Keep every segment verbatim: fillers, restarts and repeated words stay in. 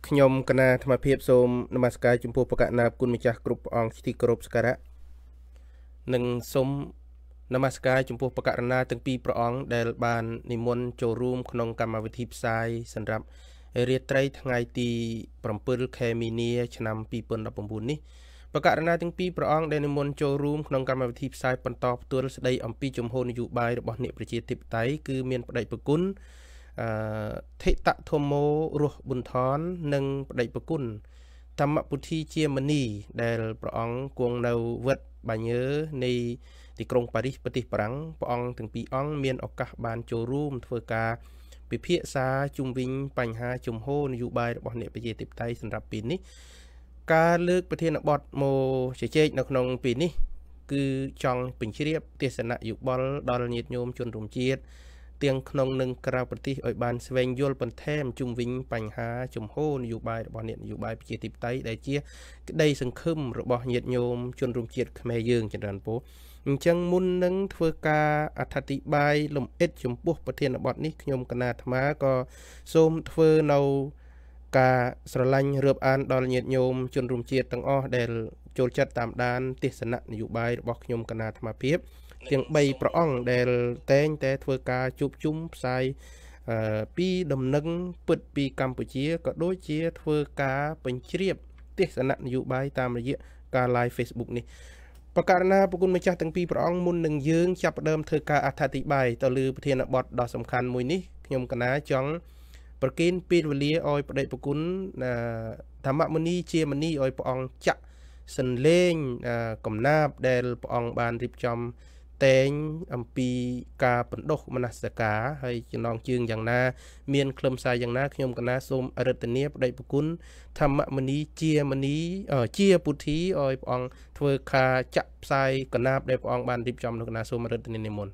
ខ្ញុំកណាធម្មភាពសូមនមស្ការចំពោះប្រកាសណាគុណម្ចាស់គ្រប់ព្រះអង្គទីគោរពសក្ការៈនិងសូមនមស្ការចំពោះប្រកាសណាទាំងពីរព្រះអង្គដែលបាននិមន្តចូលរួមក្នុងកម្មវិធីផ្សាយសម្រាប់រាត្រីថ្ងៃទី7ខែមីនាឆ្នាំពីរពាន់ដប់ប្រាំបួននេះប្រកាសណាទាំងពីរព្រះអង្គដែលនិមន្តចូលរួមក្នុងកម្មវិធីផ្សាយបន្តផ្ទាល់ស្ដីអំពីជំហរនយោបាយរបស់អ្នកប្រជាធិបតេយ្យគឺមានបដិប្រគុណអឺថេតធម្មោរស់ប៊ុនថននិងបដិប្រគុណធម្មពុទ្ធីជាមនីដែលព្រះអង្គគង់នៅវត្តបាញើនៃទីក្រុងប៉ារីសប្រទេសបារាំងព្រះអង្គទាំងពីរអង្គមានឱកាសបានចូលរួមធ្វើការពិភាក្សាជុំវិញបញ្ហាជំហរនយោបាយរបស់អ្នកប្រជាធិបតេយ្យសម្រាប់ពេលនេះការលើកប្រធានបទមកជជែកនៅក្នុងពេលនេះគឺចង់បញ្ជ្រាបទេសនៈយោបល់ដល់ញាតិញោមជនរួមជាតិទាំងក្នុងនិងក្រៅប្រទេសឲ្យបានស្វែងយល់បន្ថែមជុំវិញបញ្ហាជំហរនយោបាយរបស់អ្នកនយោបាយប្រជាធិបតេយ្យដែលជាក្តីសង្ឃឹមរបស់ញាតិញោមជនរួមជាតិខ្មែរយើងចន្ទរពោអញ្ចឹងមុននឹងធ្វើការអធិប្បាយលំអិតចំពោះប្រធានបទនេះខ្ញុំកណាអាត្មាក៏សូមធ្វើនៅការស្រឡាញ់រើបអានដល់ញាតិញោមជនរួមជាតិទាំងអស់ដែលចូលចិត្តតាមដានទេសនៈនយោបាយរបស់ខ្ញុំកណាអាត្មាភាពទាំងបីព្រះអង្គដែលតែងតែធ្វើការជួបជុំផ្សាយពីដំណឹងពិតពីកម្ពុជាក៏ដូចជាធ្វើការបញ្ជ្រាបទេសនៈនយោបាយតាមរយៈការ live Facebook នេះប្រកាសណាប្រគុណម្ចាស់ទាំងពីរព្រះអង្គមុននឹងយើងចាប់ផ្ដើមធ្វើការអធិប្បាយទៅលើប្រធានបទដ៏សំខាន់មួយនេះខ្ញុំកណាចង់ប្រគិនពេលវេលាឲ្យបដិប្រគុណធម្មមុនីជាមនីឲ្យព្រះអង្គចាក់សន្លេងកំណាព្យដែលព្រះអង្គបានរៀបចំតែងអំពីការបណ្ដុះមនសិការហើយចំណងជើងយ៉ាងណាមានខ្លឹមសារយ៉ាងណាខ្ញុំកណាសូមអរិទ្ធនាបដិប្រគុណធម្មមុនីជាមនីជាពុទ្ធីឲ្យព្រះអង្គធ្វើការចាក់ផ្សាយកណាព្យដែលព្រះអង្គបានរៀបចំនោះកណាសូមអរិទ្ធនានិមន្ត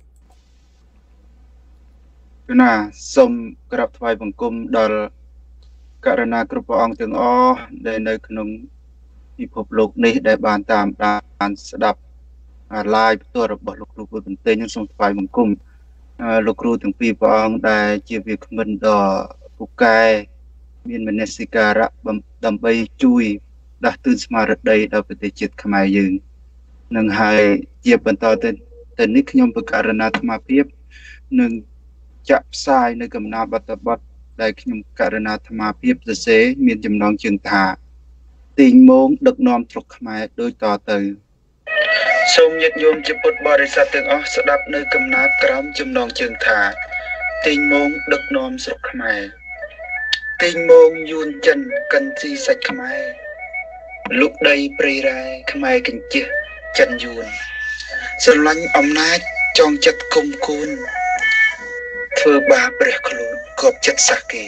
កណាសូមក្រាបថ្វាយបង្គំដល់ករណាគ្រប់ព្រះអង្គទាំងអស់ដែលនៅក្នុងពិភពលោកនេះដែលបានតាមដានស្ដាប់ឡាយផ្ទាល់របស់លោកគ្រូពុទ្ធបន្ទែងខ្ញុំសូមថ្វាយបង្គំលោកគ្រូទាំងពីរព្រះអង្គដែលជាវាគ្មិនដ៏ពូកែមានមនសិការៈដើម្បីជួយដាស់តឿនស្មារតីដល់ប្រទេសជាតិខ្មែរយើងនឹងហើយជាបន្តទៅទៅនេះខ្ញុំបកករណាអាត្មាភាពនឹងចាក់ផ្សាយនៅកំណាព្យបទបទដែលខ្ញុំករណាអាត្មាភាពសរសេរមានចំណងជើងថាទីងមងដឹកនាំស្រុកខ្មែរដូចតទៅសូមញាតិញោមជាពុទ្ធបរិស័ទទាំងអស់ស្ដាប់នៅកំណាព្យក្រោមចំណងជើងថាទីងមងដឹកនាំស្រុកខ្មែរទីងមងយួនចិនកិនស៊ីសាច់ខ្មែរលុកដីព្រៃរ៉ែខ្មែរកញ្ជះចិនយួនស្រឡាញ់អំណាចចងចិត្តគុំគូនធ្វើបាបព្រះខ្លួនគប់ចិត្តសាសគេ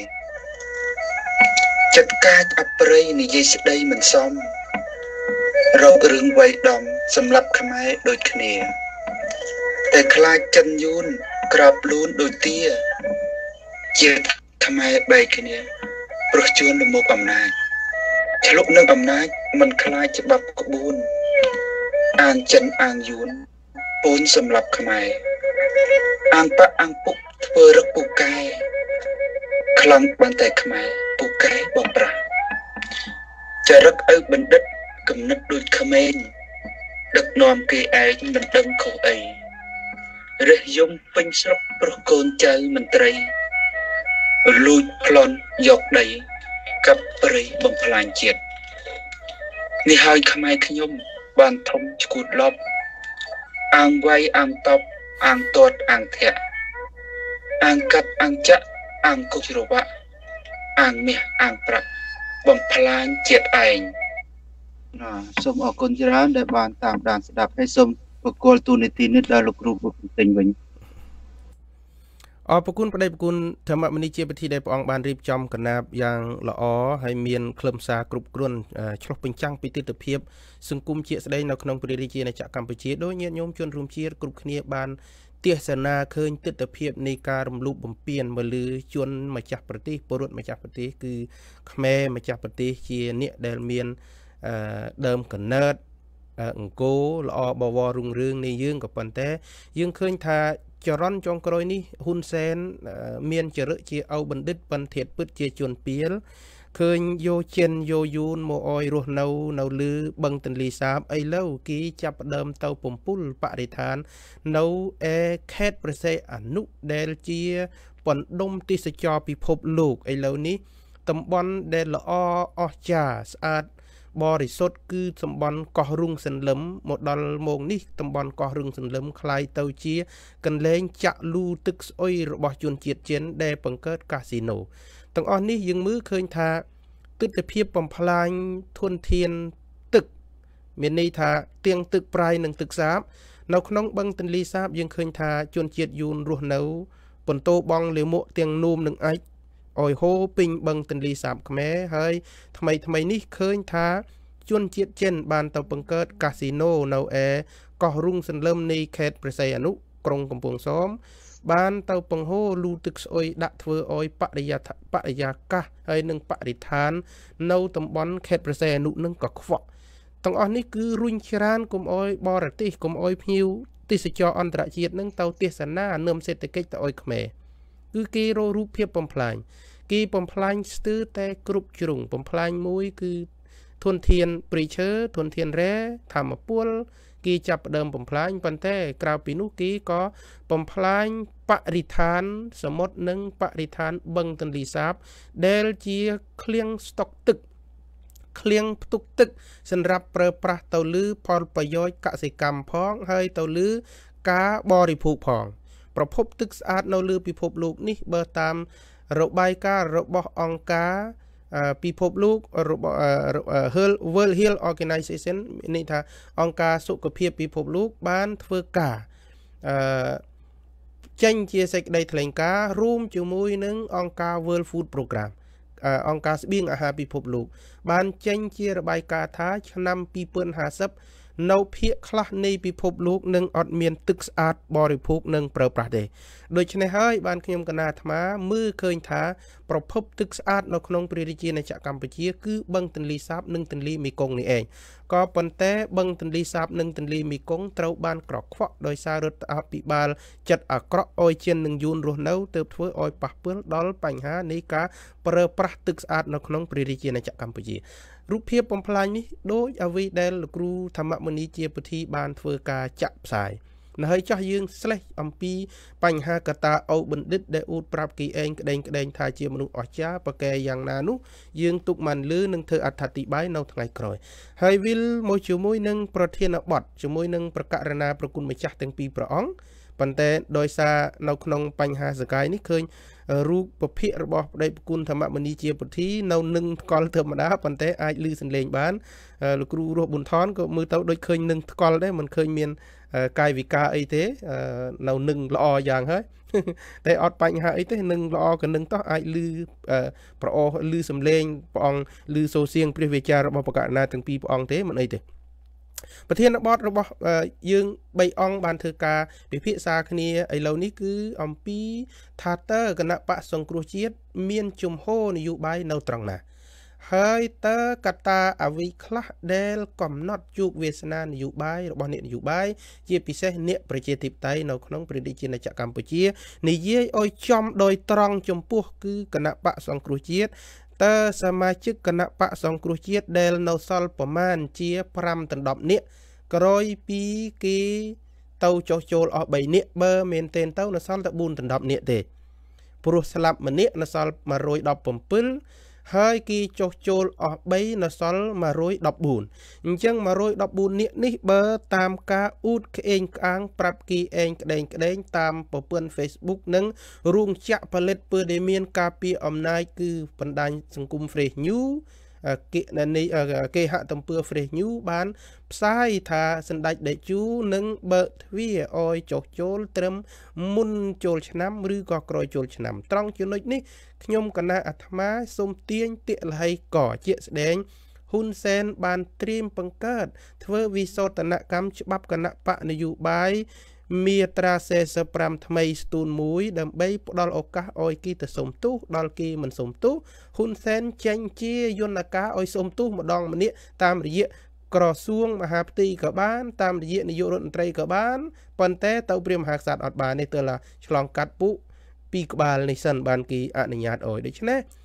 ចិត្តកាចអប្រិយនិយាយស្ដីមិនសមរករឿងវៃដំសម្រាប់ខ្មែរដូចគ្នាតែខ្លាចចិនយួនក្របលូនដូចទាជាខ្មែរបែកគ្នាព្រោះជួនលមុខអំណាចឆ្លុកនឹងអំណាចមិនខ្លាចច្បាប់ក្បួនអាងចិនអាងយួនពូនសម្រាប់ខ្មែរអាងបាក់អាងពុកធ្វើរឹកពូកែខ្លាំងបានតែខ្មែរពូកែបបប្រាស់ចរិតឪបណ្ឌិតគំនិតដូចក្មេងដឹកនាំគេឯងមិនដឹងខុសអីរះយំពេញស្រុកប្រុសកូនចៅមន្ត្រីលួចប្លន់យកដីកាប់ព្រៃបំផ្លាញជាតិនេះហើយខ្មែរខ្ញុំបានធំឈួតលប់អាងវាយអាងតបអាងទាត់អាងធាក់អាងកាត់អាងចាក់អាងគុជរវៈអាងមាសអាងប្រាក់បំផ្លាញជាតិឯងសូមអរគុណច្រើនដែលបានតាមដានស្ដាប់ហើយសូមបកគលទូនីតិនេះដល់លោកគ្រូពុទ្ធបន្ទែងវិញអរគុណប្តីប្រគុណធម្មមុនីជាពិធីដែលព្រះអង្គបានរៀបចំកណាព្យយ៉ាងល្អហើយមានខ្លឹមសារគ្រប់គ្រាន់ឆ្លុះបញ្ចាំងពីទស្សនវិជ្ជាសង្គមជាក់ស្ដែងនៅក្នុងព្រះរាជាណាចក្រកម្ពុជាដោយញាតិញោមជនរួមជាតិគ្រប់គ្នាបានទេសនាឃើញទស្សនវិជ្ជានៃការរំលោភបំពានមកលើជនម្ចាស់ប្រទេសពលរដ្ឋម្ចាស់ប្រទេសគឺខ្មែរម្ចាស់ប្រទេសជាអ្នកដែលមានដើមកណើតអង្គរល្អបវររុងរឿងនៃយើងក៏ប៉ុន្តែយើងឃើញថាចរន្តចុងក្រោយនេះហ៊ុនសែនមានចរិតជាអោបណ្ឌិតប៉ុន្តែពិតជាជនពៀលឃើញយោចិនយោយូនមកអយរស់នៅនៅលើបឹងទន្លេសាបឥឡូវគេចាប់ដើមទៅពំពុលបរិស្ថាននៅឯខេត្តព្រះសីហនុដែលជាបណ្ដុំទេសចរពិភពលោកឥឡូវនេះតំបន់ដែលល្អអស្ចារ្យស្អាតបរិសុទ្ធគឺតំបន់កោះរុងសន្លឹមមកដល់ម៉ោងនេះតំបន់កោះរុងសន្លឹមคล้ายទៅជាកន្លែងចាក់លូទឹកស្អុយរបស់ជនជាតិចិនដែលបង្កើតកាស៊ីណូទាំងអស់នេះយើងមើលឃើញថាទិដ្ឋភាពបំផ្លាញធនធានទឹកមានន័យថាទៀងទឹកប្រៃនិងទឹកសាបនៅក្នុងបឹងទន្លេសាបយើងឃើញថាជនជាតិយួនរស់នៅបន្ទោបងលាមកទាំងនោមនិងអាចអយហូពេញបឹងទន្លេសាបខ្មែរហើយថ្មីថ្មីនេះឃើញថាជនជាតិចិនបានទៅបង្កើតកាស៊ីណូនៅឯកោះរុងសន្លឹមនៃខេត្តព្រះសីហនុក្រុងកំពង់សោមបានទៅបង្ហូរលូទឹកស្អុយដាក់ធ្វើឲ្យបរិយាបរិយាកាសហើយនិងបរិស្ថាននៅតំបន់ខេត្តព្រះសីហនុនឹងក៏ខ្វក់ទាំងអស់នេះគឺរុញច្រានកុំអោយបរទេសកុំអោយភ្ញៀវទេសចរអន្តរជាតិនឹងទៅទេសនានឹមសេដ្ឋកិច្ចទៅអោយខ្មែរគឺគេរករូបភាពបំផ្លាញគេបំផ្លាញស្ទើរតែគ្រប់ជ្រុងបំផ្លាញមួយគឺធនធានព្រៃឈើធនធានរ៉ែធម្មពលគេចាប់ផ្ដើមបំផ្លាញប៉ុន្តែក្រៅពីនោះគេក៏បំផ្លាញបរិស្ថានសមុទ្រនិងបរិស្ថានបឹងទន្លេសាបដែលជាឃ្លាំងស្តុកទឹកឃ្លាំងផ្ទុកទឹកសម្រាប់ប្រើប្រាស់ទៅលើផលប្រយោជន៍កសិកម្មផងហើយទៅលើការបរិភោគផងប្រភពទឹកស្អាតនៅលើពិភពលោកនេះបើតាមរបាយការណ៍របស់អង្គការពិភពលោករបស់ World Health Organization មានន័យថាអង្គការសុខភាពពិភពលោកបានធ្វើការអឺចេញជាសេចក្តីថ្លែងការណ៍រួមជាមួយនឹងអង្គការ World Food Program អង្គការស្បៀងអាហារពិភពលោកបានចេញជារបាយការណ៍ថាឆ្នាំពីរពាន់ហាសិបនៅភាគខ្លះនៃពិភពលោកនឹងអត់មានទឹកស្អាតបរិភោគនិងប្រើប្រាស់ទេដូច្នេះហើយបានខ្ញុំកណាអាត្មាមើលឃើញថាប្រភពទឹកស្អាតនៅក្នុងព្រះរាជាណាចក្រកម្ពុជាគឺបឹងទន្លេសាបនិងទន្លេមេគង្គនេះឯងក៏ប៉ុន្តែបឹងទន្លេសាបនិងទន្លេមេគង្គត្រូវបានក្រខ្វក់ដោយសាររដ្ឋាភិបាលចិត្តអាក្រក់អោយជិននិងយួនរស់នៅទើបធ្វើឲ្យប៉ះពាល់ដល់បញ្ហានៃការប្រើប្រាស់ទឹកស្អាតនៅក្នុងព្រះរាជាណាចក្រកម្ពុជារូបភាពបំផ្លាញនេះដូចអ្វីដែលលោកគ្រូធម្មមុនីជាពុទ្ធីបានធ្វើការចាក់ផ្សាយនៅហើយចាស់យើងស្លេះអំពីបញ្ហាកតាអូបណ្ឌិតដែលអួតប្រាប់គេឯងក្តែងក្តែងថាជាមនុស្សអស្ចារ្យប្រកែយ៉ាងណានោះយើងទុកមិនលឺនឹងធ្វើអត្ថាធិប្បាយនៅថ្ងៃក្រោយហើយវិលមកជាមួយនឹងប្រធានបទជាមួយនឹងប្រកាសណាប្រគុណម្ចាស់ទាំងពីរព្រះអង្គប៉ុន្តែដោយសារនៅក្នុងបញ្ហាសកាយនេះឃើញរូបពភិរបស់ប្តីប្រគុណធម្មមុនីជាពុទ្ធីនៅនឹងថ្កល់ធម្មតាប៉ុន្តែអាចលឺសំឡេងបានលោកគ្រូរស់ប៊ុនថនក៏មើលទៅដូចឃើញនឹងថ្កល់ដែរមិនឃើញមានកាយវិការអីទេនៅនឹងល្អយ៉ាងហើយតែអត់បញ្ហាអីទេនឹងល្អក៏នឹងតោះអាចលឺប្រអលឺសំឡេងព្រះអង្គលឺសូរសៀងព្រះវិចាររបស់បកណាទាំងពីរព្រះអង្គទេមិនអីទេប្រធានបទរបស់យើងបីអង្គបានធ្វើការពិភាក្សាគ្នាឥឡូវនេះគឺអំពីថាតើគណៈបកសង្គ្រោះជាតិមានជំហរនយោបាយនៅត្រង់ណាហើយតើកត្តាអ្វីខ្លះដែលកំណត់ជោគវាសនានយោបាយរបស់អ្នកនយោបាយជាពិសេសអ្នកប្រជាធិបតេយ្យនៅក្នុងព្រះរាជាណាចក្រកម្ពុជានិយាយឲ្យចំដោយត្រង់ចំពោះគឺគណៈបកសង្គ្រោះជាតិតើសមាជិកគណៈបកសង្គ្រោះជាតិដែលនៅសល់ប្រមាណជាប្រាំដល់ដប់នាក់ក្រោយពីគេទៅចុះចូលអស់បីនាក់បើមែនទែនទៅនៅសល់តែបួនដល់ដប់នាក់ទេព្រោះស្លាប់ម្នាក់នៅសល់មួយរយដប់ប្រាំហើយគេចុះចូលអស់បីនៅសល់មួយរយដប់បួនអញ្ចឹងមួយរយដប់បួននាក់នេះបើតាមការអ៊ូតក្អេងក្អាងប្រាប់គេឯងក្តែងក្តែងតាមប្រព័ន្ធ Facebook និងរោងចក្រផលិតព័ត៌មានការពារអំណាចគឺបណ្ដាញសង្គម Fresh News គេគេហទំព័រ Fresh News បានផ្សាយថាសម្ដេចតេជោនឹងបើកទ្វារឲ្យចុះចូលត្រឹមមុនចូលឆ្នាំឬក៏ក្រោយចូលឆ្នាំត្រង់ចំណុចនេះខ្ញុំកណាអាត្មាសូមទាញតិលហីកជាស្ដែងហ៊ុនសែនបានត្រៀមបង្កើតធ្វើវិសោធនកម្មច្បាប់គណៈបកនយោបាយមាត្រាสี่สิบห้าថ្មីស្ទូនមួយដើម្បីផ្ដល់ឱកាសឲ្យគេទៅសុំទោសដល់គេមិនសុំទោសហ៊ុនសែនចេញជាយន្តការឲ្យសុំទោសម្ដងម្នាក់តាមរយៈក្រសួងមហាផ្ទៃក៏បានតាមរយៈនាយករដ្ឋមន្ត្រីក៏បានប៉ុន្តែទៅព្រះមហាក្សត្រអត់បាននេះទៅឡាឆ្លងកាត់ពុពីក្បាលនេះសិនបានគេអនុញ្ញាតឲ្យដូច្នេះ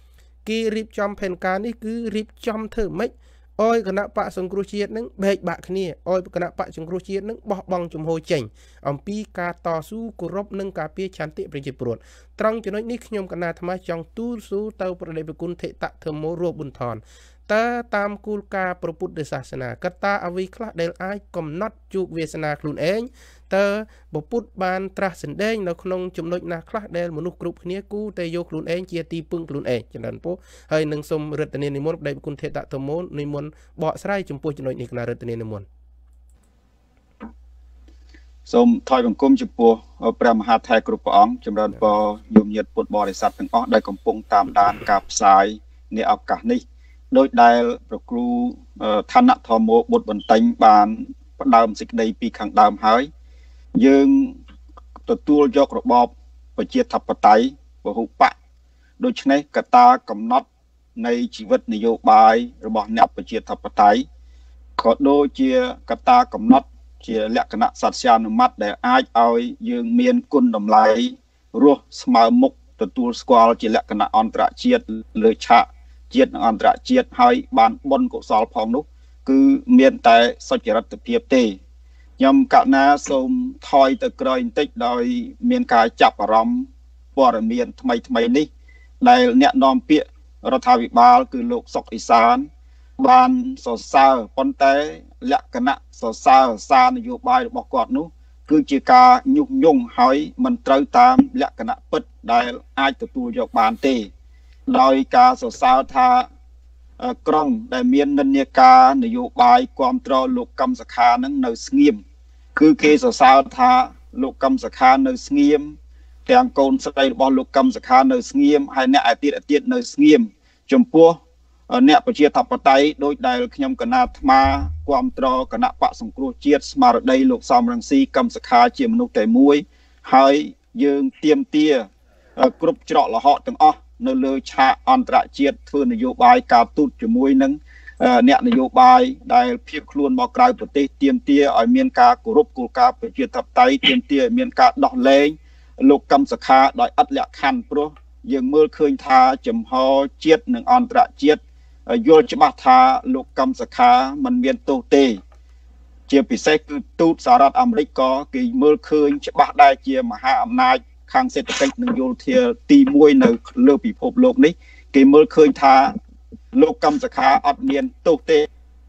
គេរៀបចំផែនការនេះគឺរៀបចំធ្វើម៉េចអោយគណៈបកសង្គ្រោះជាតិនឹងបែកបាក់គ្នាអោយគណៈបកសង្គ្រោះជាតិនឹងបោះបង់ជំហរចេញអំពីការតស៊ូគោរពនិងការពារឆន្ទៈប្រជាពលរដ្ឋត្រង់ចំណុចនេះខ្ញុំកណាអាត្មាចង់ទូលស៊ូទៅប្រដេប្រគុណថេតធម្មរស់ប៊ុនថនតើតាមគោលការណ៍ព្រះពុទ្ធសាសនាកត្តាអ្វីខ្លះដែលអាចកំណត់ជោគវាសនាខ្លួនឯងតើព្រះពុទ្ធបានត្រាស់សម្ដែងនៅក្នុងចំណុចណាខ្លះដែលមនុស្សគ្រប់គ្នាគូតែយកខ្លួនឯងជាទីពឹងខ្លួនឯងចំណេញពោហើយនឹងសូមរតនានិមន្តដែលគុណថេតធម្មនិមន្តបកស្រាយចំពោះចំណុចនេះគណៈរតនានិមន្តសូមថយបង្គំចំពោះព្រះមហាថេរគ្រប់ព្រះអង្គចម្រើនពរយមញាតិពុទ្ធបរិស័ទទាំងអស់ដែលកំពុងតាមដានការផ្សាយនៃឱកាសនេះដោយដែលព្រះគ្រូឋានៈធម្មបុត្របន្ទិញបានផ្ដើមសេចក្តីពីខាងដើមហើយយើងទទួលយករបបប្រជាធិបតេយ្យពហុបកដូច្នេះកត្តាកំណត់នៃជីវិតនយោបាយរបស់អ្នកប្រជាធិបតេយ្យក៏ដូចជាកត្តាកំណត់ជាលក្ខណៈសត្យានុម័តដែលអាចឲ្យយើងមានគុណតម្លៃរស់ស្មើមុខទទួលស្គាល់ជាលក្ខណៈអន្តរជាតិលើឆាកជាតិនិងអន្តរជាតិហើយបានបុណ្យកុសលផងនោះគឺមានតែសុចរិតភាពទេខ្ញុំកណាសូមថយទៅក្រោយបន្តិចដោយមានការចាប់អារម្មណ៍ព័ត៌មានថ្មីថ្មីនេះដែលអ្នកនាំពាក្យរដ្ឋាភិបាលគឺលោកសុកអេសានបានសរសើរប៉ុន្តែលក្ខណៈសរសើរសារនយោបាយរបស់គាត់នោះគឺជាការញុះញង់ហើយមិនត្រូវតាមលក្ខណៈពិតដែលអាចទទួលយកបានទេដោយការសរសើរថាក្រុងដែលមាននិន្នាការនយោបាយគ្រប់គ្រងលោកកឹមសុខានឹងនៅស្ងៀមគឺគេសរសើរថាលោកកឹមសុខានៅស្ងៀមទាំងកូនស្រីរបស់លោកកឹមសុខានៅស្ងៀមហើយអ្នកឯទៀតឯទៀតនៅស្ងៀមចំពោះអ្នកប្រជាធិបតេយ្យដោយដែលខ្ញុំកណាអាត្មាគ្រប់គ្រងគណៈបកសង្គ្រោះជាតិស្មារតីលោកសំរងស៊ីកឹមសុខាជាមនុស្សតែមួយហើយយើងទាមទារគ្រប់ច្រកល្ហកទាំងអស់នៅលើឆាកអន្តរជាតិធ្វើនយោបាយការទូតជាមួយនឹងអ្នកនយោបាយដែលភៀសខ្លួនមកក្រៅប្រទេសទាមទារឲ្យមានការគោរពគោលការណ៍ប្រជាធិបតេយ្យទាមទារឲ្យមានការដោះលែងលោកកឹមសុខាដោយឥតលក្ខខណ្ឌព្រោះយើងមើលឃើញថាចំហជាតិនិងអន្តរជាតិយល់ច្បាស់ថាលោកកឹមសុខាមិនមានទោសទេជាពិសេសគឺទូតសហរដ្ឋអាមេរិកក៏គេមើលឃើញច្បាស់ដែរជាមហាអំណាចខាងសេដ្ឋកិច្ចនិងយោធាទីមួយនៅលើពិភពលោកនេះគេមើលឃើញថាលោកកឹមសុខាអត់មានទោសទេ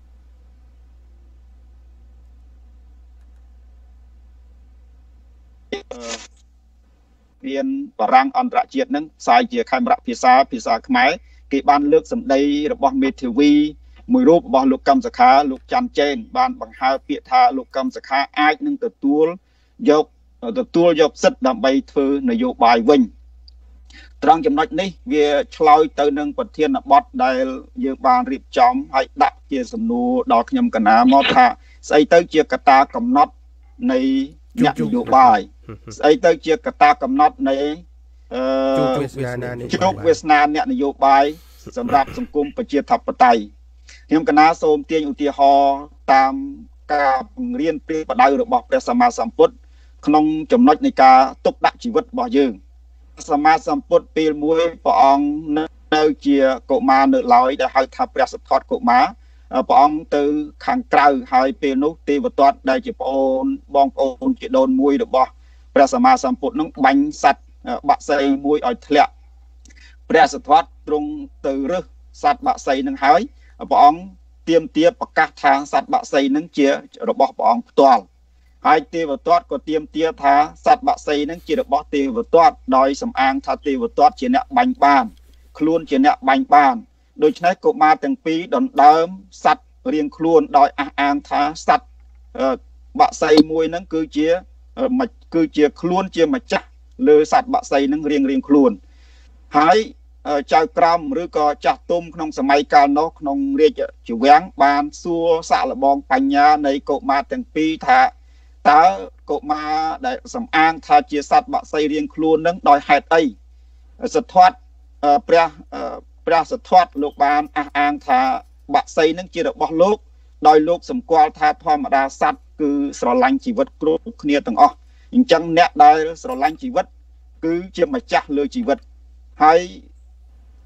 មានបារាំងអន្តរជាតិនឹងផ្សាយជាខេមរៈភាសាភាសាខ្មែរគេបានលើកសម្ដីរបស់មេធាវីមួយរូបរបស់លោកកឹមសុខាលោកច័ន្ទចេនបានបង្ហើបពាក្យថាលោកកឹមសុខាអាចនឹងទទួលយកទទួលយកសិទ្ធិដើម្បីធ្វើនយោបាយវិញត្រង់ចំណុចនេះវាឆ្លើយទៅនឹងប្រធានបទដែលយើងបានរៀបចំឲ្យដាក់ជាសំណួរដល់ខ្ញុំកណាមកថាស្អីទៅជាកត្តាកំណត់នៃអ្នកនយោបាយស្អីទៅជាកត្តាកំណត់នៃអឺជោគវាសនាជោគវាសនាអ្នកនយោបាយសម្រាប់សង្គមប្រជាធិបតេយ្យខ្ញុំកណាសូមទាញឧទាហរណ៍តាមការបង្រៀនពីបដៅរបស់ព្រះសម្មាសម្ពុទ្ធក្នុងចំណុចនៃការទុកដាក់ជីវិតរបស់យើងសម្មាសម្ពុទ្ធពេលមួយព្រះអង្គនៅជាកុមារនៅឡើយដែលហៅថាព្រះសិទ្ធត្ថកុមារព្រះអង្គទៅខាងក្រៅហើយពេលនោះទេវទត្តដែលជាប្អូនបងប្អូនជាដូនមួយរបស់ព្រះសម្មាសម្ពុទ្ធនឹងបាញ់សត្វបក្សីមួយឲ្យធ្លាក់ព្រះសិទ្ធត្ថទ្រង់ទៅរើសសត្វបក្សីនឹងហើយព្រះអង្គទាមទារប្រកាសថាសត្វបក្សីនឹងជារបស់ព្រះអង្គផ្ទាល់ហើយទេវទត្តក៏ទាមទារថាសត្វបក្សីនឹងជារបស់ទេវទត្តដោយសំអាងថាទេវទត្តជាអ្នកបាញ់បានខ្លួនជាអ្នកបាញ់បានដូច្នេះកុមារទាំងពីរដណ្ដើមសត្វរៀងខ្លួនដោយអះអាងថាសត្វបក្សីមួយនឹងគឺជាគឺជាខ្លួនជាម្ចាស់លើសត្វបក្សីនឹងរៀងរៀងខ្លួនហើយចៅក្រមឬក៏ចាស់ទុំក្នុងសម័យកាលនោះក្នុងរាជជាវាំងបានសួរសាកល្បងបញ្ញានៃកុមារទាំងពីរថាតើកុមារដែលសំអាងថាជាសត្វបក្សីរៀងខ្លួននឹងដោយហេតុអីសិទ្ធត្ថព្រះព្រះសិទ្ធត្ថលោកបានអះអាងថាបក្សីនឹងជារបស់លោកដោយលោកសម្គាល់ថាធម្មតាសត្វគឺស្រឡាញ់ជីវិតគ្រប់គ្នាទាំងអស់អញ្ចឹងអ្នកដែលស្រឡាញ់ជីវិតគឺជាម្ចាស់លើជីវិតហើយ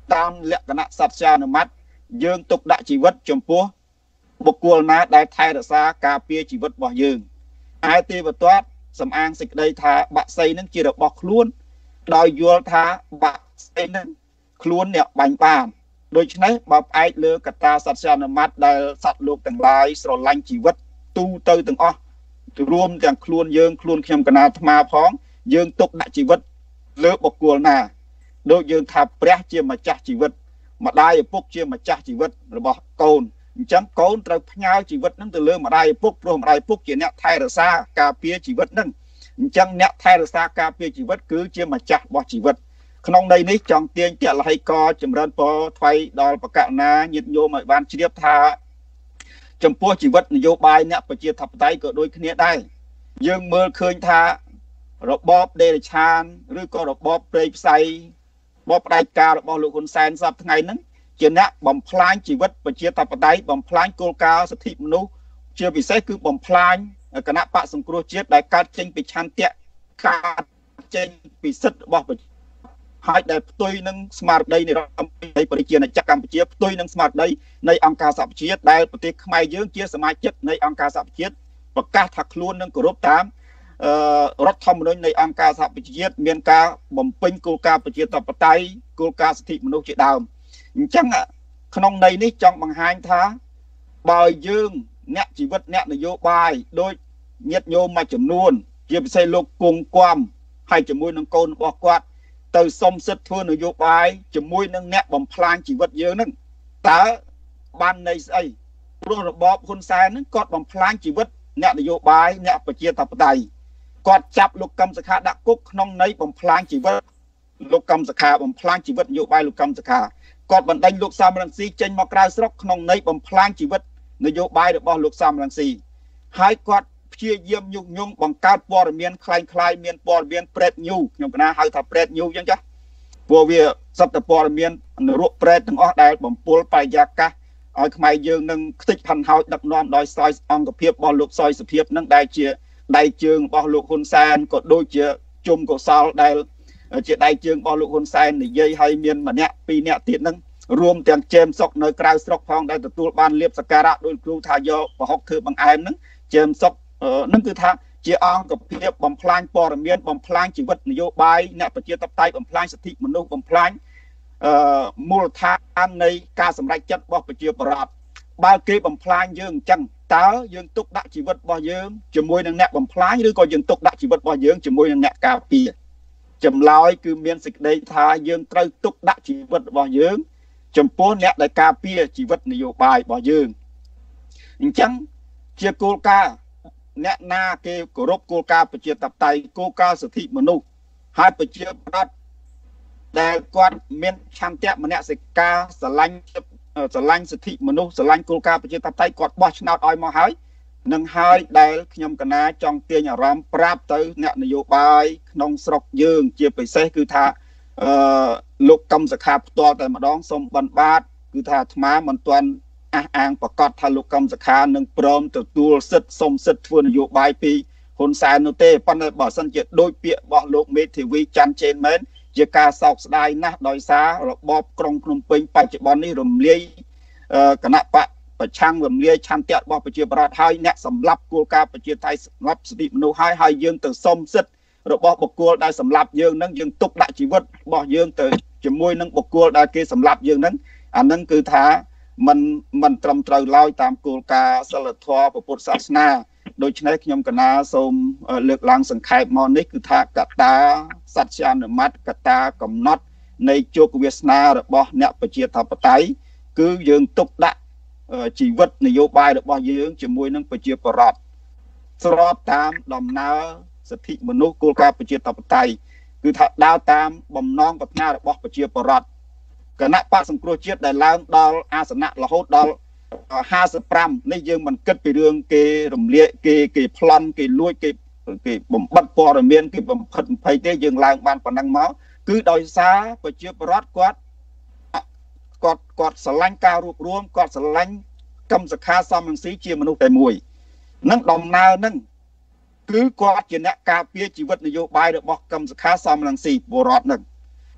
តាមលក្ខណៈសត្យានុម័តយើងទុកដាក់ជីវិតចំពោះបុគ្គលណាដែលថែរក្សាការពារជីវិតរបស់យើងឯទេវទត្តសំអាងសេចក្តីថាបាក់សីនឹងជារបស់ខ្លួនដោយយល់ថាបាក់សីនឹងខ្លួនអ្នកបាញ់បានដូច្នេះបើផ្អែកលើកត្តាសត្យានុម័តដែលសត្វលោកទាំងឡាយស្រឡាញ់ជីវិតទូទៅទាំងអស់រួមទាំងខ្លួនយើងខ្លួនខ្ញុំកណាអាត្មាផងយើងទុកដាក់ជីវិតលើបុគ្គលណាដូចយើងថាព្រះជាម្ចាស់ជីវិតម្ដាយឪពុកជាម្ចាស់ជីវិតរបស់កូនអញ្ចឹងកូនត្រូវផ្ញើជីវិតនឹងទៅលើម្ដាយឪពុកព្រោះម្ដាយឪពុកជាអ្នកថែរក្សាការពារជីវិតនឹងអញ្ចឹងអ្នកថែរក្សាការពារជីវិតគឺជាម្ចាស់របស់ជីវិតក្នុងន័យនេះចង់ទាញទលហិកចម្រើនពរថ្វាយដល់បកណាញាតិញោមឲ្យបានជ្រាបថាចំពោះជីវិតនយោបាយអ្នកប្រជាធិបតេយ្យក៏ដូចគ្នាដែរយើងមើលឃើញថារបបដេរឆានឬក៏របបព្រៃផ្សៃរបបផ្ដាច់ការរបស់លោកហ៊ុនសែនសពថ្ងៃហ្នឹងជាអ្នកបំផ្លាញជីវិតប្រជាធិបតេយ្យបំផ្លាញគោលការណ៍សិទ្ធិមនុស្សជាពិសេសគឺបំផ្លាញគណៈបកសង្គ្រោះជាតិដែលកើតចេញពីឆន្ទៈកើតចេញពីសិទ្ធិរបស់ហើយដែលផ្ទុយនឹងស្មារតីនៃរដ្ឋធម្មនុញ្ញប្រជាណាចក្រកម្ពុជាផ្ទុយនឹងស្មារតីនៃអង្គការសហប្រជាជាតិដែលប្រទេសខ្មែរយើងជាសមាជិកនៃអង្គការសហប្រជាជាតិប្រកាសថាខ្លួននឹងគោរពតាមរដ្ឋធម្មនុញ្ញនៃអង្គការសហប្រជាជាតិមានការបំពេញគោលការណ៍ប្រជាធិបតេយ្យគោលការណ៍សិទ្ធិមនុស្សជាដើមអញ្ចឹងក្នុងន័យនេះចង់បង្ហាញថាបើយើងអ្នកជីវិតអ្នកនយោបាយដោយញាតិញោមមួយចំនួនជាពិសេសលោកគង់គំហើយជាមួយនឹងកូនរបស់គាត់ទៅសុំសិទ្ធិធ្វើនយោបាយជាមួយនឹងអ្នកបំផ្លាញជីវិតយើងនឹងតើបានន័យស្អីព្រោះរបបហ៊ុនសែននឹងគាត់បំផ្លាញជីវិតអ្នកនយោបាយអ្នកប្រជាធិបតេយ្យគាត់ចាប់លោកកឹមសុខាដាក់គុកក្នុងន័យបំផ្លាញជីវិតលោកកឹមសុខាបំផ្លាញជីវិតនយោបាយលោកកឹមសុខាគាត់បណ្ដេញលោកសំរងស៊ីចេញមកក្រៅស្រុកក្នុងន័យបំផ្លាញជីវិតនយោបាយរបស់លោកសំរងស៊ីហើយគាត់ព្យាយាមញុះញង់បង្កើតព័ត៌មានคล้ายៗមានព័ត៌មានប្រេតញូខ្ញុំកណាហៅថាប្រេតញូអញ្ចឹងចាព្រោះវាសត្វតែព័ត៌មាននរកប្រេតទាំងអស់ដែលបំពុលបរិយាកាសឲ្យខ្មែរយើងនឹងខ្ទេចផាន់ហោចដឹកនាំដោយសោយអង្គភាពរបស់លោកសោយសុភាពនឹងដែលជាដៃជើងរបស់លោកហ៊ុនសែនក៏ដូចជាជុំកុសលដែលជាដៃជើងរបស់លោកហ៊ុនសែននិយាយឲ្យមានម្នាក់ពីរនាក់ទៀតនឹងរួមទាំងជេមសុកនៅក្រៅស្រុកផងដែលទទួលបានលៀបសក្ការៈដោយគ្រូថាយកប្រហុកធ្វើបង្អែមនឹងជេមសុកនឹងគឺថាជាអង្គភាពបំផ្លាញព័ត៌មានបំផ្លាញជីវិតនយោបាយអ្នកប្រជាធិបតេយ្យបំផ្លាញសិទ្ធិមនុស្សបំផ្លាញអឺមូលដ្ឋាននៃការសម្រេចចិត្តរបស់ប្រជាពលរដ្ឋបើគេបំផ្លាញយើងអញ្ចឹងតើយើងទុកដាក់ជីវិតរបស់យើងជាមួយនឹងអ្នកបំផ្លាញឬក៏យើងទុកដាក់ជីវិតរបស់យើងជាមួយនឹងអ្នកការពារចម្លើយគឺមានសេចក្តីថាយើងត្រូវទុកដាក់ជីវិតរបស់យើងចំពោះអ្នកដែលការពារជីវិតនយោបាយរបស់យើងអញ្ចឹងជាគោលការណ៍អ្នកណាគេគោរពគោលការណ៍ប្រជាធិបតេយ្យគោលការណ៍សិទ្ធិមនុស្សហើយប្រជាប្រដ្ឋដែលគាត់មានឆន្ទៈមនសិការស្រឡាញ់ស្រឡាញ់សិទ្ធិមនុស្សស្រឡាញ់គោលការណ៍ប្រជាធិបតេយ្យគាត់បោះឆ្នោតឲ្យមកហើយនឹងហើយដែលខ្ញុំកណាចង់ទាញអារម្មណ៍ប្រាប់ទៅអ្នកនយោបាយក្នុងស្រុកយើងជាពិសេសគឺថាអឺលោកកឹមសុខាផ្ទាល់តែម្ដងសូមបិណ្ឌបាតគឺថាអាត្មាមិនទាន់អះអាងប្រកាសថាលោកកឹមសុខានឹងព្រមទទួលសិទ្ធិសុំសិទ្ធិធ្វើនយោបាយពីហ៊ុនសែននោះទេប៉ុន្តែបើសិនជាដូចពាក្យរបស់លោកមេធាវីច័ន្ទជេនមែនជាការសោកស្ដាយណាស់ដោយសាររបបក្រុងភ្នំពេញបច្ចុប្បន្ននេះរំលាយគណៈបកប្រឆាំងរំលាយឆន្ទៈរបស់ប្រជាប្រដ្ឋហើយអ្នកសម្លាប់គោលការណ៍ប្រជាធិបតេយ្យសម្លាប់សិទ្ធិមនុស្សហើយហើយយើងទៅសុំសិទ្ធិរបស់បុគ្គលដែលសម្លាប់យើងនឹងយើងទុកដាក់ជីវិតរបស់យើងទៅជាមួយនឹងបុគ្គលដែលគេសម្លាប់យើងនឹងអានឹងគឺថាมันมันត្រឹមត្រូវឡើយតាមគោលការណ៍សិលធម៌ពុទ្ធសាសនាដូច្នេះខ្ញុំកណាសូមលើកឡើងសង្ខេបមកនេះគឺថាកត្តាសច្ចានុមត្តកត្តាកំណត់នៃជោគវាសនារបស់អ្នកប្រជាធិបតេយ្យគឺយើងទុកដាក់ជីវិតនយោបាយរបស់យើងជាមួយនឹងប្រជាពលរដ្ឋស្របតាមដំណើរសិទ្ធិមនុស្សគោលការណ៍ប្រជាធិបតេយ្យគឺថាដើរតាមបំណងប្រាថ្នារបស់ប្រជាពលរដ្ឋគណៈបកសង្គ្រោះជាតិដែលឡើងដល់អាសនៈរហូតដល់ห้าสิบห้าនេះយើងមិនគិតពីរឿងគេរំលាយគេគេប្លន់គេលួចគេគេបំបត្តិព័ត៌មានគេបំផិតបំភ័យទេយើងឡើងបានប៉ុណ្ណឹងមកគឺដោយសារប្រជាពលរដ្ឋគាត់គាត់គាត់ស្រឡាញ់ការរួបរวมគាត់ស្រឡាញ់កឹមសុខាសំរងស៊ីជាមនុស្សតែមួយនឹងដំណើរនឹងគឺគាត់ជាអ្នកការពារជីវិតនយោបាយរបស់កឹមសុខាសំរងស៊ីពលរដ្ឋនឹង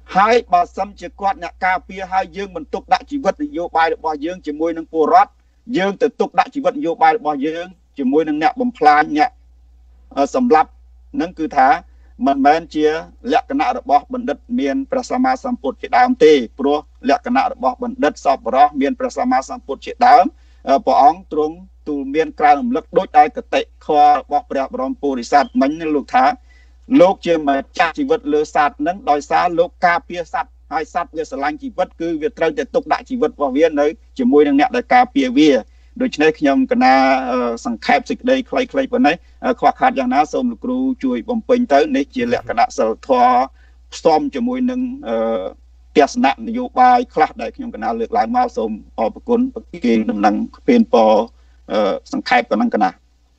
ហើយបើសិនជាគាត់អ្នកការពារហើយយើងមិនទុកដាក់ជីវិតនយោបាយរបស់យើងជាមួយនឹងពលរដ្ឋយើងទៅទុកដាក់ជីវិតនយោបាយរបស់យើងជាមួយនឹងអ្នកបំផ្លាញអ្នកសម្លាប់នឹងគឺថាមិនមែនជាលក្ខណៈរបស់បណ្ឌិតមានព្រះសម្មាសម្ពុទ្ធជាដើមទេព្រោះលក្ខណៈរបស់បណ្ឌិតសប្បុរសមានព្រះសម្មាសម្ពុទ្ធជាដើមព្រះអង្គទ្រង់ទូលមានក្រៅរំលឹកដូចឯកតិខរបស់ព្រះបរមពុរិស័ទមិញលោកថាលោកជាម្ចាស់ជីវិតលើសត្វនឹងដោយសារលោកការពារសត្វហើយសត្វវាស្រឡាញ់ជីវិតគឺវាត្រូវតែទុកដាក់ជីវិតរបស់វានៅជាមួយនឹងអ្នកដែលការពារវាដូច្នេះខ្ញុំកណាសង្ខេបសេចក្តីខ្លីៗប៉ុណ្ណេះខ្វះខាតយ៉ាងណាសូមលោកគ្រូជួយបំពេញទៅនេះជាលក្ខណៈសិលធម៌ផ្សំជាមួយនឹងទស្សនៈនយោបាយខ្លះដែលខ្ញុំកណាលើកឡើងមកសូមអរគុណគេដំណឹងពេលពសង្ខេបប៉ុណ្ណឹងកណា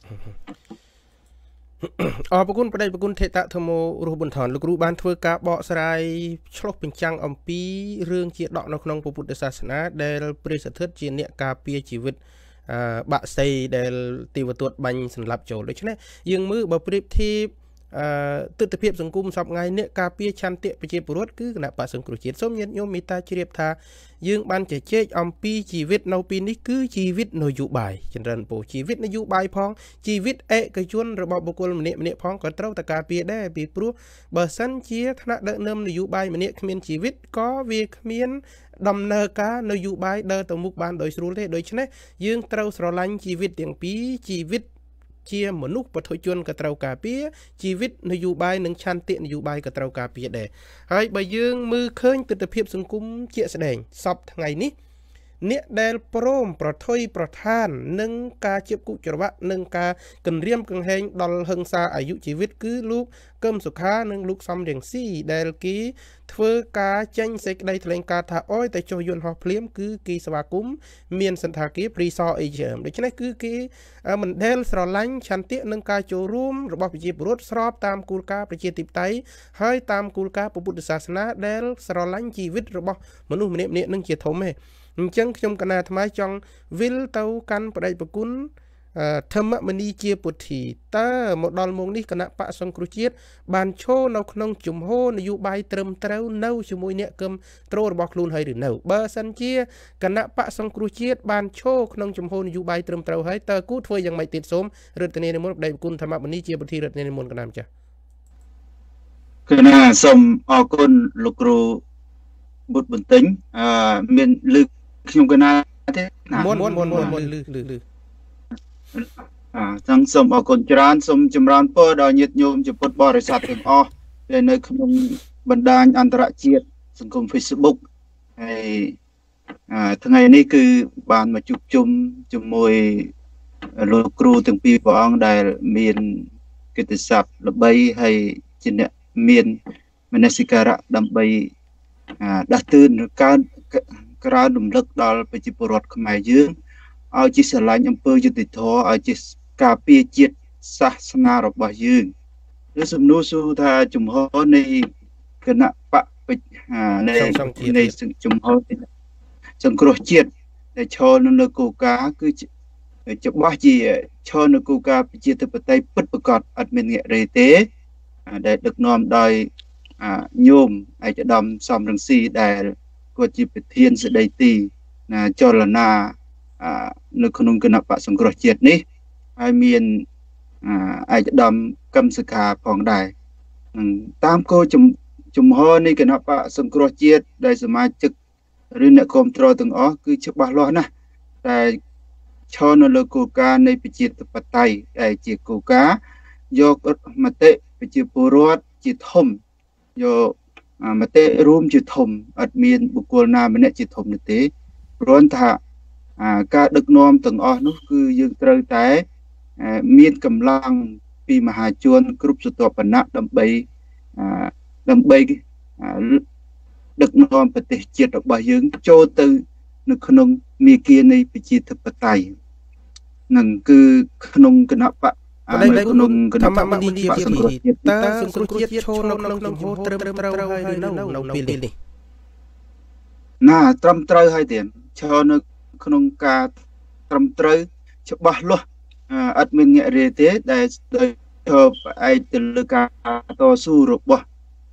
អរគុណប្រដេជប្រគុណថេតធម្មរស់ប៊ុនថនលោកគ្រូបានធ្វើការបកស្រាយឆ្លុះបញ្ចាំងអំពីរឿងជាដកនៅក្នុងពុទ្ធសាសនាដែលព្រះសទ្ធាជាអ្នកការពារជីវិតបាក់សីដែលទេវទូតបាញ់សម្លាប់ចូលដូច្នេះយើងមើលបើប្រៀបធៀបអឺទស្សនវិជ្ជាសង្គមសពថ្ងៃអ្នកការពារឆន្ទៈប្រជាពលរដ្ឋគឺគណៈបក្សសង្គ្រោះជាតិសូមញាតិញោមមេត្តាជ្រាបថាយើងបានជជែកអំពីជីវិតនៅពេលនេះគឺជីវិតនយោបាយចម្រើនពោជីវិតនយោបាយផងជីវិតឯកជនរបស់បុគ្គលម្នាក់ម្នាក់ផងក៏ត្រូវតែការពារដែរពីព្រោះបើសិនជាថ្នាក់ដឹកនាំនយោបាយម្នាក់គ្មានជីវិតក៏វាគ្មានដំណើរការនយោបាយដើរទៅមុខបានដោយស្រួលទេដូច្នេះយើងត្រូវស្រឡាញ់ជីវិតទាំងពីរជីវិតជាមនុស្សពុទ្ធជនក៏ត្រូវការពារជីវិតនយោបាយនិងឆន្ទៈនយោបាយក៏ត្រូវការពារដែរហើយបើយើងមើលឃើញទស្សនវិជ្ជាសង្គមជាក់ស្ដែងសពថ្ងៃនេះអ្នកដែលព្រមប្រថុយប្រឋាននឹងការជាបគុច្រវៈនិងការគំរាមកំហែងដល់ហិង្សាអាយុជីវិតគឺលោកកឹមសុខានិងលោកសំរងស៊ីដែលគេធ្វើការចេញសេចក្តីថ្លែងការណ៍ថាអោយតែចុះយន្តហោះភ្លាមគឺគេស្វាគមន៍មានសន្តាគារព្រីសអីជាដូច្នេះគឺគេមិនដែលស្រឡាញ់ឆន្ទៈនិងការចូលរួមរបស់ប្រជាពលរដ្ឋស្របតាមគោលការណ៍ប្រជាធិបតេយ្យហើយតាមគោលការណ៍ពុទ្ធសាសនាដែលស្រឡាញ់ជីវិតរបស់មនុស្សម្នាក់ៗនឹងជាធំទេអញ្ចឹងខ្ញុំកណាអាត្មាចង់វិលទៅកាន់ប្រដេជប្រគុណធម្មមនីជាពុទ្ធីតើមកដល់ម៉ោងនេះគណៈបក្សសង្គ្រោះជាតិបានឈរនៅក្នុងជំហរនយោបាយត្រឹមត្រូវនៅជាមួយអ្នកគឹមត្រូលរបស់ខ្លួនហើយឬនៅបើសិនជាគណៈបក្សសង្គ្រោះជាតិបានឈរក្នុងជំហរនយោបាយត្រឹមត្រូវហើយតើគូធ្វើយ៉ាងម៉េចទៀតសូមរដ្ឋនានិមន្តប្រដេជប្រគុណធម្មមនីជាពុទ្ធីរដ្ឋនានិមន្តកណាម្ចាស់គណៈសូមអរគុណលោកគ្រូបុត្របន្ទិញអឺមានលើកខ្ញុំកណាទេមុនមុនមុនមុនលឺលឺលឺអឺទាំងសូមអរគុណច្រើនសូមចម្រើនពរដល់ញាតិញោមជាពុទ្ធបរិស័ទទាំងអស់ដែលនៅក្នុងបណ្ដាញអន្តរជាតិសង្គម Facebook ហើយអឺថ្ងៃនេះគឺបានមកជួបជុំជាមួយលោកគ្រូទាំងពីរព្រះអង្គដែលមានកិត្តិស័ព្ទល្បីហើយជាអ្នកមានមនសិការៈដើម្បីដាស់តឿនការក្រើនរំលឹកដល់ប្រជាពលរដ្ឋខ្មែរយើងឲ្យជាស្រឡាញ់អំពើយុត្តិធម៌ឲ្យជាការពារជាតិសាសនារបស់យើងឬសំណួរសួរថាជំហរនៃគណៈបកនៃនៃជំហរសង្គ្រោះជាតិដែលឈរនៅគោលការណ៍គឺច្បាស់ជាឈរនៅគោលការណ៍ប្រជាធិបតេយ្យពិតប្រាកដអត់មានងាករេទេដែលដឹកនាំដោយញោមឯកឧត្តមសំរងស៊ីដែលគាត់ជាប្រធានស្ដីទីចលនានៅក្នុងគណៈបក្សសង្គ្រោះជាតិនេះហើយមានឯកឧត្តមកឹមសុខាផងដែរតាមគោលជំហរនៃគណៈបក្សសង្គ្រោះជាតិដែលសមាជិកឬអ្នកគ្រប់គ្រងទាំងអស់គឺច្បាស់លាស់ណាស់តែឈរនៅលើគោលការណ៍នៃប្រជាធិបតេយ្យដែលជាគោលការណ៍យកមតិប្រជាពលរដ្ឋជាធំយកមតិរួមជាធំអត់មានបុគ្គលណាម្នាក់ជាធំនោះទេព្រោះថាការដឹកនាំទាំងអស់នោះគឺយើងត្រូវតែមានកម្លាំងពីមហាជនគ្រប់ស្រទាប់វណ្ណៈដើម្បីដើម្បីដឹកនាំប្រទេសជាតិរបស់យើងចូលទៅនៅក្នុងមាគ៌ានៃប្រជាធិបតេយ្យនឹងគឺក្នុងគណៈបកនៅក្នុងគណៈបកមនីជាពុទ្ធីតើសង្គ្រោះជាតិឈរនៅក្នុងជំហរត្រឹមត្រូវហើយឬនៅនៅពេលនេះណាត្រឹមត្រូវហើយទៀតឈរនៅក្នុងការត្រឹមត្រូវច្បាស់លាស់អត់មានងាករេទេដែលដោយផ្អែកទៅលើការតស៊ូរបស់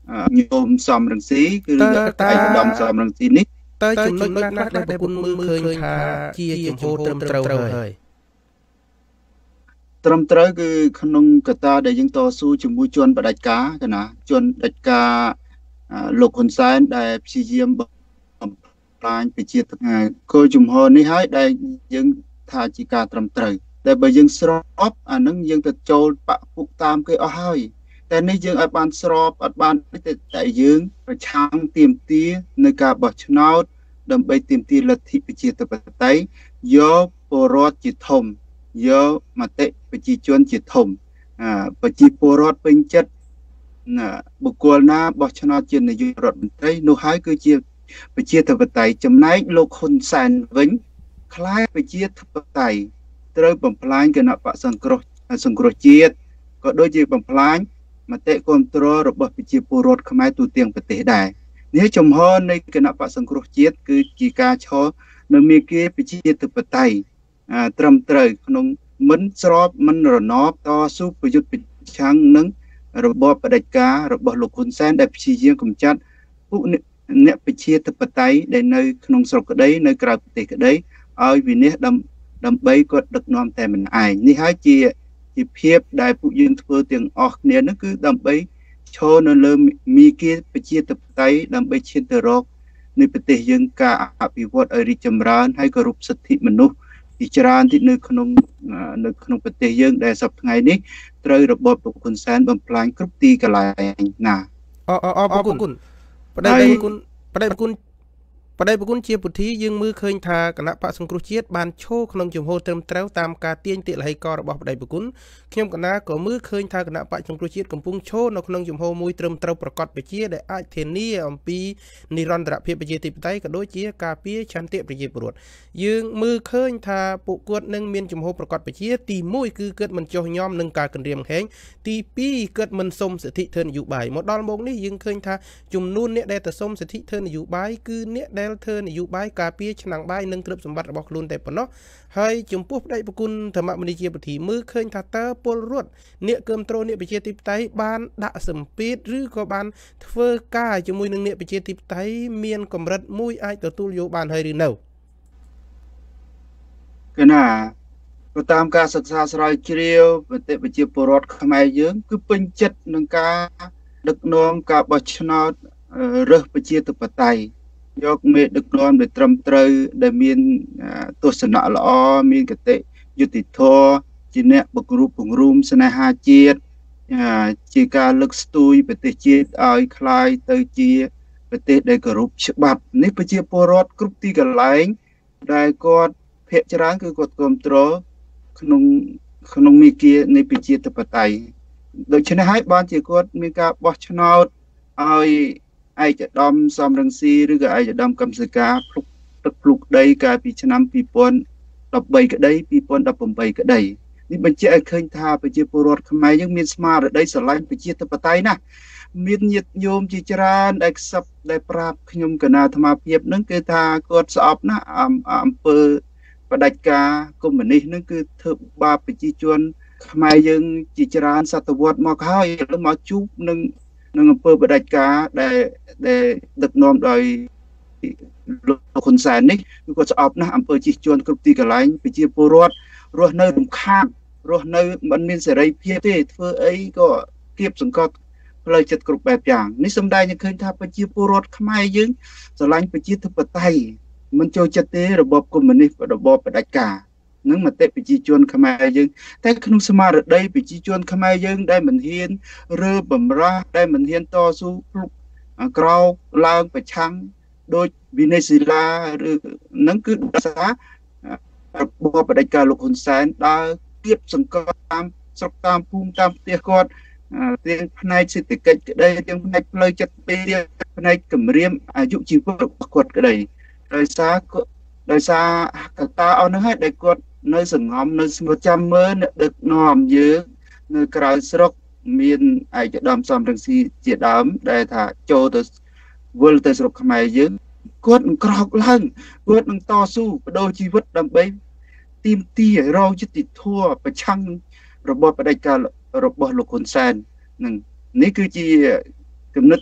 ញោមសំរងស៊ីគឺឯកឧត្តមសំរងស៊ីនេះតើចំណុចណាស់ដែលប្រគុណមើលឃើញថាជាជំហរត្រឹមត្រូវហើយត្រឹមត្រូវគឺក្នុងកត្តាដែលយើងតស៊ូជាមួយជនបដិការកណាជនបដិការលោកហ៊ុនសែនដែលព្យាយាមបំផ្លាញប្រជាធិបតេយ្យគោលជំហរនេះហើយដែលយើងថាជាការត្រឹមត្រូវតែបើយើងស្របអានឹងយើងទៅចូលបពុកតាមគេអស់ហើយតែនេះយើងឲ្យបានស្របអត់បានតែយើងប្រឆាំងទាមទារនៅការបោះឆ្នោតដើម្បីទាមទារលទ្ធិប្រជាធិបតេយ្យយកពលរដ្ឋជាធំយកមតិប្រជាជនជាធំប្រជាពលរដ្ឋពេញចិត្តបុគ្គលណាបោះឆ្នោតជានាយករដ្ឋមន្ត្រីនោះហើយគឺជាប្រជាធិបតេយ្យចំណែកលោកហ៊ុនសែនវិញខ្លាចប្រជាធិបតេយ្យត្រូវបំផ្លាញគណៈបក្សសង្គ្រោះសង្គ្រោះជាតិក៏ដូចជាបំផ្លាញមតិគាំទ្ររបស់ប្រជាពលរដ្ឋខ្មែរទូទាំងប្រទេសដែរនេះចំហនៃគណៈបក្សសង្គ្រោះជាតិគឺជាការឈរនៅមាគ៌ាប្រជាធិបតេយ្យត្រឹមត្រូវក្នុងមិនស្របមិនរណបតស៊ូប្រយុទ្ធប្រឆាំងនឹងរបបផ្ដាច់ការរបស់លោកហ៊ុនសែនដែលព្យាយាមកម្ចាត់ពួកអ្នកប្រជាធិបតេយ្យដែលនៅក្នុងស្រុកក្តីនៅក្រៅប្រទេសក្តីឲ្យវិនិច្ឆ័យដើម្បីគាត់ដឹកនាំតែម្នាក់ឯងនេះហើយជាជាភាពដែលពួកយើងធ្វើទាំងអស់គ្នានោះគឺដើម្បីឈរនៅលើមាគ៌ាប្រជាធិបតេយ្យដើម្បីឈានទៅរកនៃប្រទេសយើងការអភិវឌ្ឍឲ្យរីកចម្រើនហើយគោរពសិទ្ធិមនុស្សជាច្រើនទីនៅក្នុងនៅក្នុងប្រទេសយើងដែលសប្តាហ៍ថ្ងៃនេះត្រូវរបបលោកហ៊ុនសែនបំផ្លាញគ្រប់ទីកន្លែងណាអអអរគុណបដិប្រគុណបដិប្រគុណបដិប្រគុណជាពុទ្ធីយើងមើលឃើញថាគណៈបក្សសង្គ្រោះជាតិបានឈរក្នុងជំហរត្រឹមត្រូវតាមការទាញទាក់លហិករបស់បដិប្រគុណខ្ញុំកណាក៏មើលឃើញថាគណៈបក្សសង្គ្រោះជាតិកំពុងឈរនៅក្នុងជំហរមួយត្រឹមត្រូវប្រកបប្រជាដែលអាចធានាអំពីនិរន្តរភាពប្រជាធិបតេយ្យក៏ដូចជាការពារឆន្ទៈប្រជាពលរដ្ឋយើងមើលឃើញថាពួកគាត់នឹងមានជំហរប្រកបប្រជាទីមួយគឺគាត់មិនចោះញោមនឹងការគម្រាមកំហែងទីពីរគាត់មិនសុំសិទ្ធិធ្វើនយោបាយមកដល់មកនេះយើងឃើញថាចំនួនអ្នកដែលទៅសុំសិទ្ធិធ្វើនយោបាយគឺអ្នកដែលធ្វើនយោបាយការពារឆ្នាំងបាយនិងទ្រព្យសម្បត្តិរបស់ខ្លួនតែប៉ុណ្ណោះហើយចំពោះបដិប្រគុណធម្មមនីជាពុទ្ធីមើលឃើញថាតើពលរដ្ឋអ្នកគាំទ្រអ្នកប្រជាធិបតេយ្យបានដាក់សម្ពាធឬក៏បានធ្វើការជាមួយនឹងអ្នកប្រជាធិបតេយ្យមានកម្រិតមួយអាចទទួលយកបានហើយឬនៅគណៈទៅតាមការសិក្សាស្រាវជ្រាវមតិប្រជាពលរដ្ឋខ្មែរយើងគឺពេញចិត្តនឹងការដឹកនាំការបោះឆ្នោតរើសប្រជាធិបតេយ្យយកមេដឹកនាំដែលត្រឹមត្រូវដែលមានទស្សនៈល្អមានគតិយុត្តិធម៌ជាអ្នកបង្រួបបង្រួមស្នេហាជាតិជាការលើកស្ទួយប្រទេសជាតិឲ្យคล้ายទៅជាប្រទេសដែលគោរពច្បាប់នេះប្រជាពលរដ្ឋគ្រប់ទីកន្លែងដែលគាត់ភាគច្រើនគឺគាត់គ្រប់គ្រងក្នុងក្នុងមាគ៌ានៃប្រជាធិបតេយ្យដូច្នេះហើយបានជាគាត់មានការបោះឆ្នោតឲ្យឯកឧត្តមសំរងស៊ីឬក៏ឯកឧត្តមកឹមសុខាភ្លុកទឹកភ្លុកដីកាលពីឆ្នាំពីរពាន់ដប់បីក្តីពីរពាន់ដប់ប្រាំបីក្តីនេះបញ្ជាក់ឲ្យឃើញថាប្រជាពលរដ្ឋខ្មែរយើងមានស្មារតីស្រឡាញ់ប្រជាធិបតេយ្យណាស់មានញាតិញោមជាច្រើនដែលខ្សឹបដែលប្រាប់ខ្ញុំគណៈអាត្មាភាពនឹងគឺថាគាត់ស្អប់ណាស់អំពើផ្ដាច់ការកុម្មុយនីសនឹងគឺធ្វើបាបប្រជាជនខ្មែរយើងជាច្រើនសតវត្សមកហើយមកជួបនឹងនឹងអំពើផ្ដាច់ការដែលដែលដឹកនាំដោយលោកហ៊ុនសែននេះគឺគាត់ស្អប់ណាស់អំពើជិះជាន់គ្រប់ទីកន្លែងប្រជាពលរដ្ឋរស់នៅរំខានរស់នៅមិនមានសេរីភាពទេធ្វើអីក៏គៀបសង្កត់ផ្លូវចិត្តគ្រប់បែបយ៉ាងនេះសំដែងឲ្យឃើញថាប្រជាពលរដ្ឋខ្មែរយើងស្រឡាញ់ប្រជាធិបតេយ្យមិនចូលចិត្តទេរបបកុម្មុយនីសរបបផ្ដាច់ការនឹងមតិប្រជាជនខ្មែរយើងតែក្នុងស្មារតីប្រជាជនខ្មែរយើងដែលមិនហ៊ានរើបំរាស់ដែលមិនហ៊ានតស៊ូភ្លុកក្រោកឡើងប្រឆាំងដោយវីណេស៊ុយឡាឬនឹងគឺដោយសាររបបផ្ដាច់ការលោកហ៊ុនសែនដើរគៀបសង្កត់តាមស្រុកតាមភូមិតាមផ្ទះគាត់ទាំងផ្នែកសេដ្ឋកិច្ចក្តីទាំងផ្នែកផ្លូវចិត្តពីផ្នែកគម្រាមអាយុជីវិតរបស់គាត់ក្តីដោយសារដោយសារកត្តាអស់នោះហើយដែលគាត់នៅសង្ងំនៅស្ងួតចាំមើលអ្នកដឹកនាំយើងនៅក្រៅស្រុកមានឯកឧត្តមសំរងស៊ីជាដើមដែលថាចូលទៅវិលទៅស្រុកខ្មែរយើងគាត់នឹងក្រោកឡើងគាត់នឹងតស៊ូបដូរជីវិតដើម្បីទាមទាររកយុត្តិធម៌ប្រឆាំងរបបផ្ដាច់ការរបស់លោកហ៊ុនសែននឹងនេះគឺជាគំនិត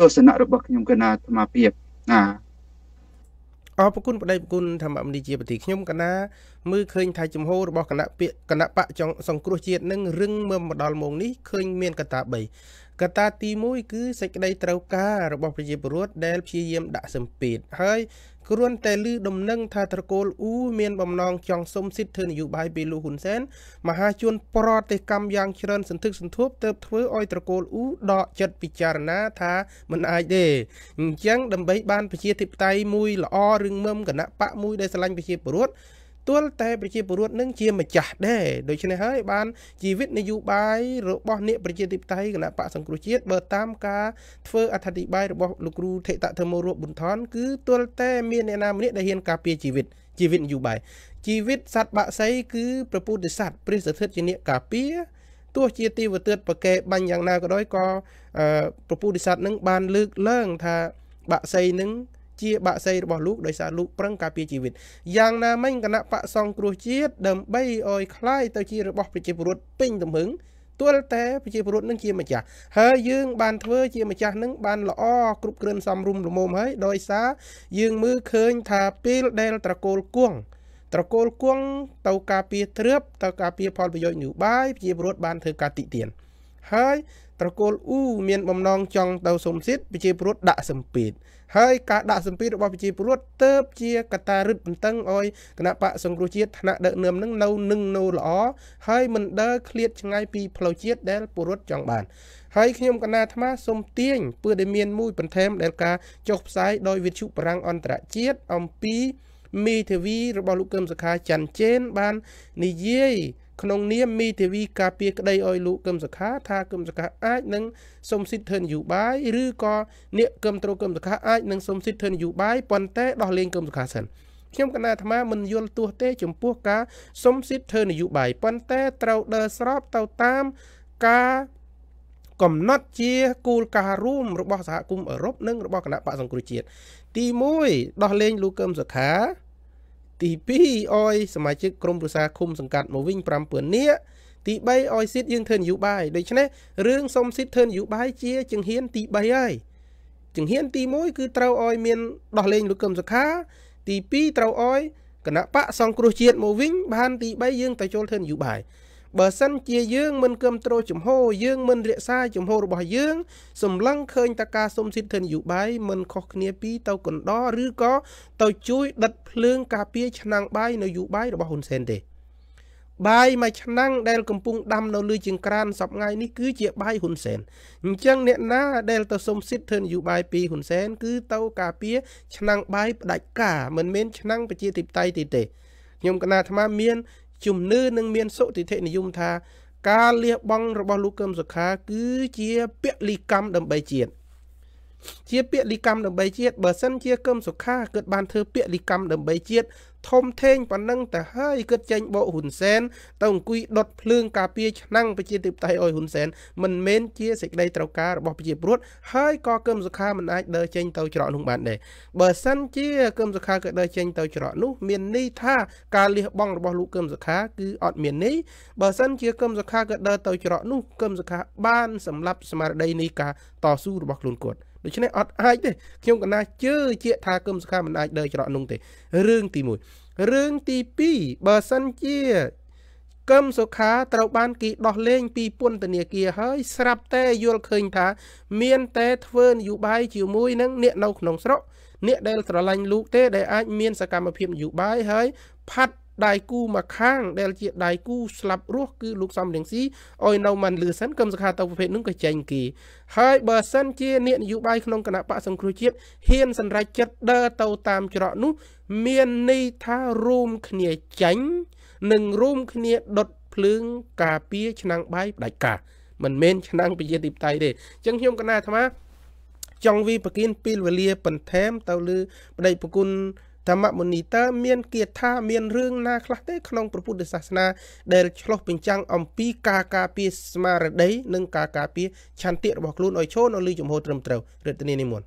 ស្សនៈរបស់ខ្ញុំកណាអាត្មាភាពណាអរគុណប្តីប្រគុណធម្មមនីជាប្រតិខ្ញុំកណាមើលឃើញថាចំហរបស់គណៈពាក្យគណៈបកចង់សង្គ្រោះជាតិនឹងរឹងមើលមកដល់ម៉ោងនេះឃើញមានកត្តាបីកត្តាទីមួយគឺសេចក្តីត្រូវការរបស់ប្រជាពលរដ្ឋដែលព្យាយាមដាក់សម្ពាធហើយគ្រាន់តែឮដំណឹងថាត្រកូលអ៊ូមានបំណងចង់សុំសិទ្ធិធ្វើនយោបាយពីលោកហ៊ុនសែនមហាជនប្រតិកម្មយ៉ាងច្រើនសន្ធឹកសន្ធាប់ទើបធ្វើឲ្យត្រកូលអ៊ូដកចិត្តពិចារណាថាមិនអាចទេអញ្ចឹងដើម្បីបានប្រជាធិបតេយ្យមួយល្អរឹងមាំគណៈបកមួយដែលស្រឡាញ់ប្រជាពលរដ្ឋទល់តែប្រជាពលរដ្ឋនឹងជាម្ចាស់ដែរដូច្នេះហើយបានជីវិតនយោបាយរបស់អ្នកប្រជាធិបតេយ្យគណៈបកសង្គ្រោះជាតិបើតាមការធ្វើអត្ថាធិប្បាយរបស់លោកគ្រូថេតធម្មរੂប៊ុនថនគឺទល់តែមានអ្នកណាម្នាក់ដែលហ៊ានការពារជីវិតជីវិតនយោបាយជីវិតសត្វបក្សីគឺព្រះពុទ្ធសត្វព្រះស្ថិតជាអ្នកការពារទោះជាទីវទឿតប្រកែបាញ់យ៉ាងណាក៏ដោយក៏ព្រះពុទ្ធសត្វនឹងបានលើកឡើងថាបក្សីនឹងជាបក្សីរបស់លោកដោយសារលោកប្រឹងការពារជីវិតយ៉ាងណាមិញគណៈបកសង្គ្រោះជាតិដើម្បីឲ្យคล้ายទៅជារបស់ប្រជាពលរដ្ឋពេញទំហឹងទល់តែប្រជាពលរដ្ឋនឹងជាម្ចាស់ហើយយើងបានធ្វើជាម្ចាស់នឹងបានល្អគ្រប់គ្រាន់សមរម្យល្មមហើយដោយសារយើងមើលឃើញថាពេលដែលត្រកូលគង់ត្រកូលគង់ទៅការពារទ្រព្យទៅការពារផលប្រយោជន៍នយោបាយប្រជាពលរដ្ឋបានធ្វើការតិទៀនហើយត្រកូលអ៊ូមានបំណងចង់ទៅសុំសិទ្ធិប្រជាពលរដ្ឋដាក់សម្ពាធហើយការដាក់សម្ពាធរបស់ប្រជាពលរដ្ឋទៅជាកត្តារឹតបន្តឹងឲ្យគណៈបកសង្គ្រោះជាតិថ្នាក់ដឹកនាំនឹងនៅនឹងនៅល្អហើយមិនដើរឃ្លាតឆ្ងាយពីផ្លូវជាតិដែលពលរដ្ឋចង់បានហើយខ្ញុំកណាអាត្មាសូមទាញពើដែលមានមួយបន្ថែមដែលការចុះផ្សាយដោយវិទ្យុបារាំងអន្តរជាតិអំពីមេធាវីរបស់លោកកឹមសុខាច័ន្ទជេនបាននិយាយក្នុងនាមមេធាវីការពារក្តីឲ្យលោកកឹមសុខាថាកឹមសុខាអាចនឹងសុំសិទ្ធិធ្វើនយោបាយឬក៏អ្នកកឹមត្រូវកឹមសុខាអាចនឹងសុំសិទ្ធិធ្វើនយោបាយប៉ុន្តែដោះលែងកឹមសុខាសិនខ្ញុំកណាអាត្មាមិនយល់ទោះទេចំពោះការសុំសិទ្ធិធ្វើនយោបាយប៉ុន្តែត្រូវដើរស្របទៅតាមការកំណត់ជាគោលការណ៍រួមរបស់សហគមន៍អឺរ៉ុបនិងរបស់គណៈបកសង្គ្រោះជាតិទីមួយដោះលែងលោកកឹមសុខាទីពីរអោយសមាជិកក្រុមប្រឹក្សាឃុំសង្កាត់មកវិញប្រាំពាន់នាក់ទីបីអោយសិទ្ធិយើងធ្វើនយោបាយដូច្នេះរឿងសុំសិទ្ធិធ្វើនយោបាយជាជំហានទីបីហើយជំហានទីមួយគឺត្រូវអោយមានដោះលែងលោកកឹមសុខាទីពីរត្រូវអោយគណៈបកសង្គ្រោះជាតិមកវិញបានទីបីយើងទៅចូលធ្វើនយោបាយបើសិនជាយើងមិនគ្រប់គ្រងចំហយើងមិនរក្សាចំហរបស់យើងសម្លឹងឃើញតការសុំសិទ្ធិធ្វើនយោបាយមិនខុសគ្នាពីទៅកណ្ដោឬក៏ទៅជួយដិតភ្លើងការពារឆ្នាំងបាយនយោបាយរបស់ហ៊ុនសែនទេបាយមួយឆ្នាំងដែលកំពុងដាំនៅលើជើងក្រានសប្តាហ៍នេះគឺជាបាយហ៊ុនសែនអញ្ចឹងអ្នកណាដែលទៅសុំសិទ្ធិធ្វើនយោបាយពីហ៊ុនសែនគឺទៅការពារឆ្នាំងបាយផ្ដាច់ការមិនមែនឆ្នាំងប្រជាធិបតេយ្យទេខ្ញុំកណាអាត្មាមានជំនឿនឹងមានសុតិធិនិយមថាការលះបង់របស់លោកកឹមសុខាគឺជាពលិកម្មដើម្បីជាតិជាពលិកម្មដើម្បីជាតិបើសិនជាកឹមសុខាគិតបានធ្វើពលិកម្មដើម្បីជាតិធំធេងប៉ុណ្ណឹងទៅហើយគិតចេញបកហ៊ុនសែនទៅអង្គុយដុតភ្លើងការពារឆ្នាំងប្រជាធិបតេយ្យឲ្យហ៊ុនសែនមិនមែនជាសេចក្តីត្រូវការរបស់ប្រជាពលរដ្ឋហើយក៏កឹមសុខាមិនអាចដើរចេញទៅច្រកនោះបានដែរបើសិនជាកឹមសុខាក៏ដើរចេញទៅច្រកនោះមានន័យថាការលះបង់របស់លោកកឹមសុខាគឺអត់មានន័យបើសិនជាកឹមសុខាក៏ដើរទៅច្រកនោះកឹមសុខាបានសម្លាប់ស្មារតីនៃការតស៊ូរបស់ខ្លួនគាត់ដូច្នេះអត់អាចទេខ្ញុំកណាជឿជាក់ថាកឹមសុខាមិនអាចដើរច្រកនោះទេរឿងទីមួយរឿងទីពីរបើសិនជាកឹមសុខាត្រូវបានគេដោះលែងពីពន្ធនាគារហើយស្រាប់តែយល់ឃើញថាមានតែធ្វើនយោបាយជាមួយនឹងអ្នកនៅក្នុងស្រុកអ្នកដែលស្រឡាញ់លោកទេដែលអាចមានសកម្មភាពនយោបាយហើយផាត់ដៃគូមកខាងដែលជាដៃគូស្លាប់រស់គឺលោកសំរងស៊ីឲ្យនៅមិនលឺសិនកឹមសុខាទៅប្រភេទនោះក៏ចេញគេហើយបើសិនជាអ្នកនយោបាយក្នុងគណៈបកសង្គ្រោះជាតិហ៊ានសម្រេចចិត្តដើរទៅតាមច្រកនោះមានន័យថារួមគ្នាចាញ់និងរួមគ្នាដុតភ្លើងការពារឆ្នាំងបាយផ្ដាច់ការមិនមែនឆ្នាំងប្រជាធិបតេយ្យទេអញ្ចឹងខ្ញុំកណាអាត្មាចង់វិប្រគិនពេលវេលាបន្ថែមទៅលើប្តីប្រគុណធម្មមុនីតើមានគាថាមានរឿងណាខ្លះទេក្នុងព្រះពុទ្ធសាសនាដែលឆ្លុះបញ្ចាំងអំពីការការពារស្មារតីនិងការការពារឆន្ទៈរបស់ខ្លួនឲ្យឈរនៅលើជំហរត្រឹមត្រូវរតនីនិមន្ត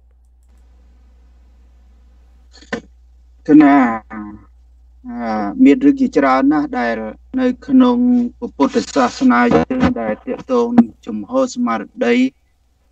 គណៈមានរឿងជាច្រើនណាស់ដែលនៅក្នុងព្រះពុទ្ធសាសនាយើងដែលទាក់ទងនឹងជំហរស្មារតី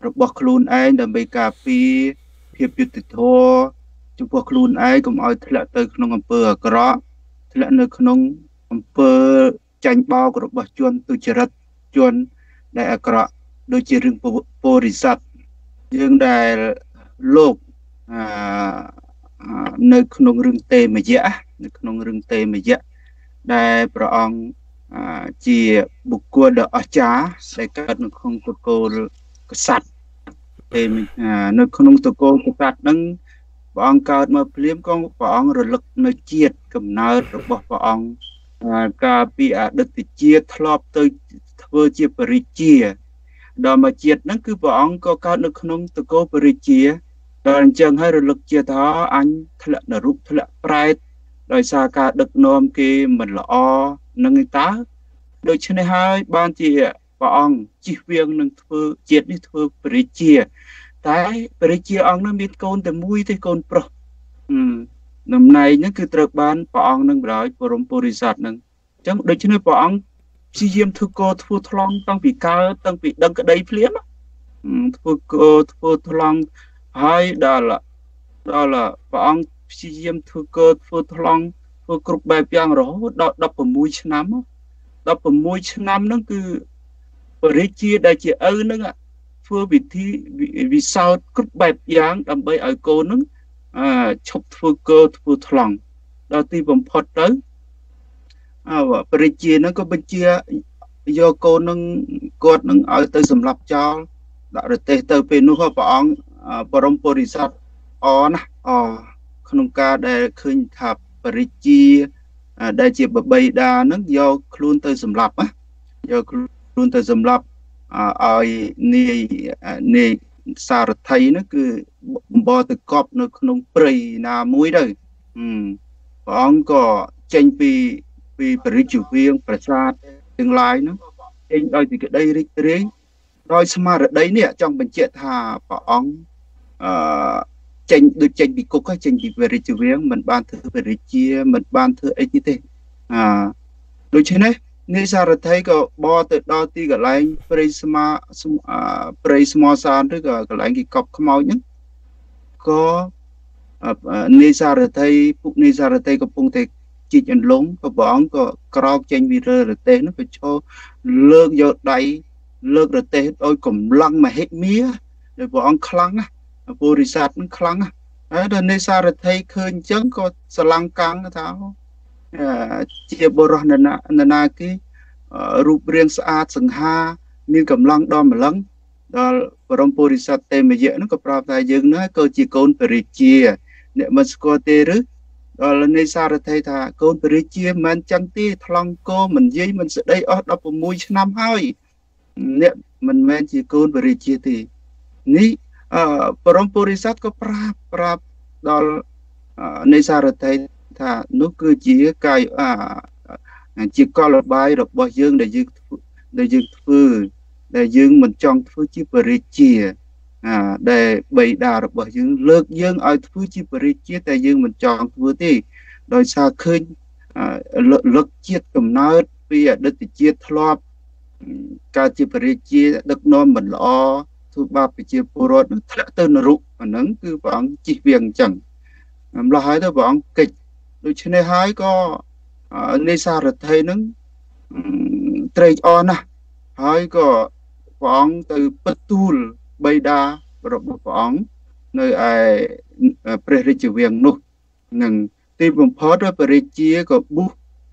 របស់ខ្លួនឯងដើម្បីការពារភាពយុត្តិធម៌ចំពោះខ្លួនឯងកុំឲ្យធ្លាក់ទៅក្នុងអំពើអាក្រក់ធ្លាក់នៅក្នុងអំពើចាញ់បោករបស់ជនទុច្ចរិតជនដែលអាក្រក់ដូចជារឿងពោធិសត្វយើងដែលលោកអឺនៅក្នុងរឿងទេមយៈនៅក្នុងរឿងទេមយៈដែលព្រះអង្គជាបុគ្គលដ៏អស្ចារ្យដែលកើតនៅក្នុងតកូលកសត្រិទេនៅក្នុងតកូលកសត្រិហ្នឹងព្រះអង្គកើតមកភ្លាមក៏ព្រះអង្គរលឹកនៅជាតិកំណើតរបស់ព្រះអង្គកាលពីអតីតជាតិធ្លាប់ទៅធ្វើជាបរិជាដល់មកជាតិហ្នឹងគឺព្រះអង្គក៏កើតនៅក្នុងតកូលបរិជាដល់អញ្ចឹងហើយរលឹកជាតិថាអញធ្លាក់នរកធ្លាក់ប្រែតដោយសារការដឹកនាំគេមិនល្អនឹងឯតើដូច្នេះហើយបានជាព្រះអង្គជិះវៀងនឹងធ្វើជាតិនេះធ្វើបរិជាតែបរិជាអង្គនឹងមានកូនតែមួយទេកូនប្រុសតំណែងហ្នឹងគឺត្រូវបានព្រះអង្គនឹងបដ ாய் បរមពុរិស័ទហ្នឹងអញ្ចឹងដូច្នេះព្រះអង្គព្យាយាមធ្វើកោធ្វើថ្លង់តាំងពីកើតតាំងពីដឹងក្តីភ្លាមធ្វើកោធ្វើថ្លង់ហើយដល់ដល់ព្រះអង្គព្យាយាមធ្វើកោធ្វើថ្លង់ធ្វើគ្រប់បែបយ៉ាងរហូតដល់ដប់ប្រាំមួយឆ្នាំដប់ប្រាំមួយឆ្នាំហ្នឹងគឺបរិជាដែលជាឪហ្នឹងធ្វើវិធីវិសោធគ្រប់បែបយ៉ាងដើម្បីឲ្យកូនហ្នឹងអឺឈប់ធ្វើកោធ្វើថ្លង់ដល់ទីបំផុតទៅអើបរិជាហ្នឹងក៏បញ្ជាយកកូនហ្នឹងគាត់ហ្នឹងឲ្យទៅសម្លាប់ចោលដាក់រទេះទៅពេលនោះព្រះអង្គបរមពុរិស័ទអណាអក្នុងការដែលឃើញថាបរិជាដែលជាបបីតាហ្នឹងយកខ្លួនទៅសម្លាប់ណាយកខ្លួនទៅសម្លាប់ឲ្យនាយនាយសារថីហ្នឹងគឺបំបទៅកប់នៅក្នុងព្រៃណាមួយទៅព្រះអង្គក៏ចេញពីពីបរិជវៀងប្រាសាទទាំងឡាយហ្នឹងចេញដោយទីក្តីរីករាយដោយស្មារតីនេះចង់បញ្ជាក់ថាព្រះអង្គអឺចេញដូចចេញពីគុកចេញពីបរិជវៀងមិនបានធ្វើបរិជាមិនបានធ្វើអីទេអឺដូច្នេះនាយសារថីក៏បរទៅដល់ទីកន្លែងព្រៃស្មាព្រៃស្មោសានឬក៏កន្លែងគេកប់ខ្មោចហ្នឹងក៏នាយសារថីពុកនាយសារថីកំពុងតែជីកអន្លង់ក៏ព្រះអង្គក៏ក្រោកចេញពីរើរទេះហ្នឹងក៏ឈរលើកយកដៃលើករទេះដោយកម្លាំងមហិមាដែលព្រះអង្គខ្លាំងណាពុរិស័ទហ្នឹងខ្លាំងណាហើយដល់នាយសារថីឃើញអញ្ចឹងក៏ស្រឡាំងកាំងថាជាបុរសនរណានរណាគេរូបរាងស្អាតសង្ហាមានកម្លាំងដល់ម្លឹងដល់បរមពុរិស័ទទេមយៈហ្នឹងក៏ប្រាប់ថាយើងហ្នឹងក៏ជាកូនបរិជាអ្នកមិនស្គាល់ទេឬដល់នាយសារថីថាកូនបរិជាមិនចឹងទេថ្លង់គោមិនយាយមិនស្ដីអស់ដប់ប្រាំមួយឆ្នាំហើយអ្នកមិនមែនជាកូនបរិជាទេនេះបរមពុរិស័ទក៏ប្រាប់ប្រាប់ដល់នាយសារថីថានោះគឺជាកាយជាកលបាយរបស់យើងដែលយើងដែលយើងធ្វើដែលយើងមិនចង់ធ្វើជាបរិជាដែលបិតារបស់យើងលើកយើងឲ្យធ្វើជាបរិជាតែយើងមិនចង់ធ្វើទេដោយសារឃើញលឹកជាតិកំណើតពីអតីតជាតិធ្លាប់កើតជាបរិជាដឹកនាំមិនល្អធ្វើបាបប្រជាពលរដ្ឋនឹងធ្លាក់ទៅនរកអាហ្នឹងគឺព្រះអង្គជិះវៀងអញ្ចឹងម្ល៉េះហើយទៅព្រះអង្គកិច្ចដូច្នេះហើយក៏នាយសារថីហ្នឹងត្រេកអរណាស់ហើយក៏ព្រះអង្គទៅពិតទូលបិតារបស់ព្រះអង្គនៅឯព្រះរាជវាំងនោះនឹងទីបំផុតបរិជាក៏បុះ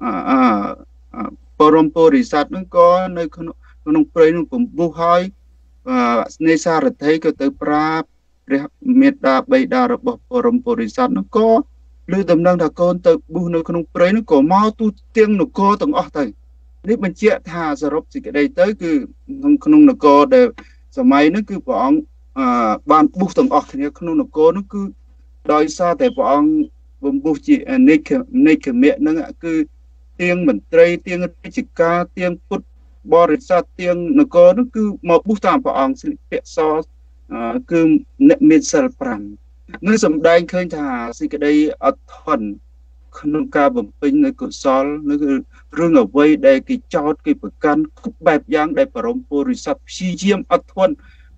បរមពុរិស័ទហ្នឹងក៏នៅក្នុងក្នុងព្រៃនោះបំពុះហើយនាយសារថីក៏ទៅប្រាប់ព្រះមេត្តាបិតារបស់បរមពុរិស័ទហ្នឹងក៏លើដំណឹងថាកូនទៅបុះនៅក្នុងព្រៃនោះក៏មកទូទាំងនគរទាំងអស់ទៅនេះបញ្ជាក់ថាសរុបសេចក្តីទៅគឺក្នុងក្នុងនគរដែលសម័យនោះគឺព្រះអង្គបានបុះទាំងអស់គ្នាក្នុងនគរនោះគឺដោយសារតែព្រះអង្គបំពុះជានិកនិកមៈហ្នឹងគឺទៀងមន្ត្រីទៀងរាជការទៀងពុទ្ធបរិស័ទទៀងនគរនោះគឺមកបុះតាមព្រះអង្គស្លៀកពាក់សគឺអ្នកមានសិលប្រាំនឹងសម្ដែងឃើញថាសេចក្តីអត់ធន់ក្នុងការបំពេញនៅកុសលនៅរឿងអ្វីដែលគេចោទគេប្រកាន់គ្រប់បែបយ៉ាងដែលបរមពុរិស័ទព្យាយាមអត់ធន់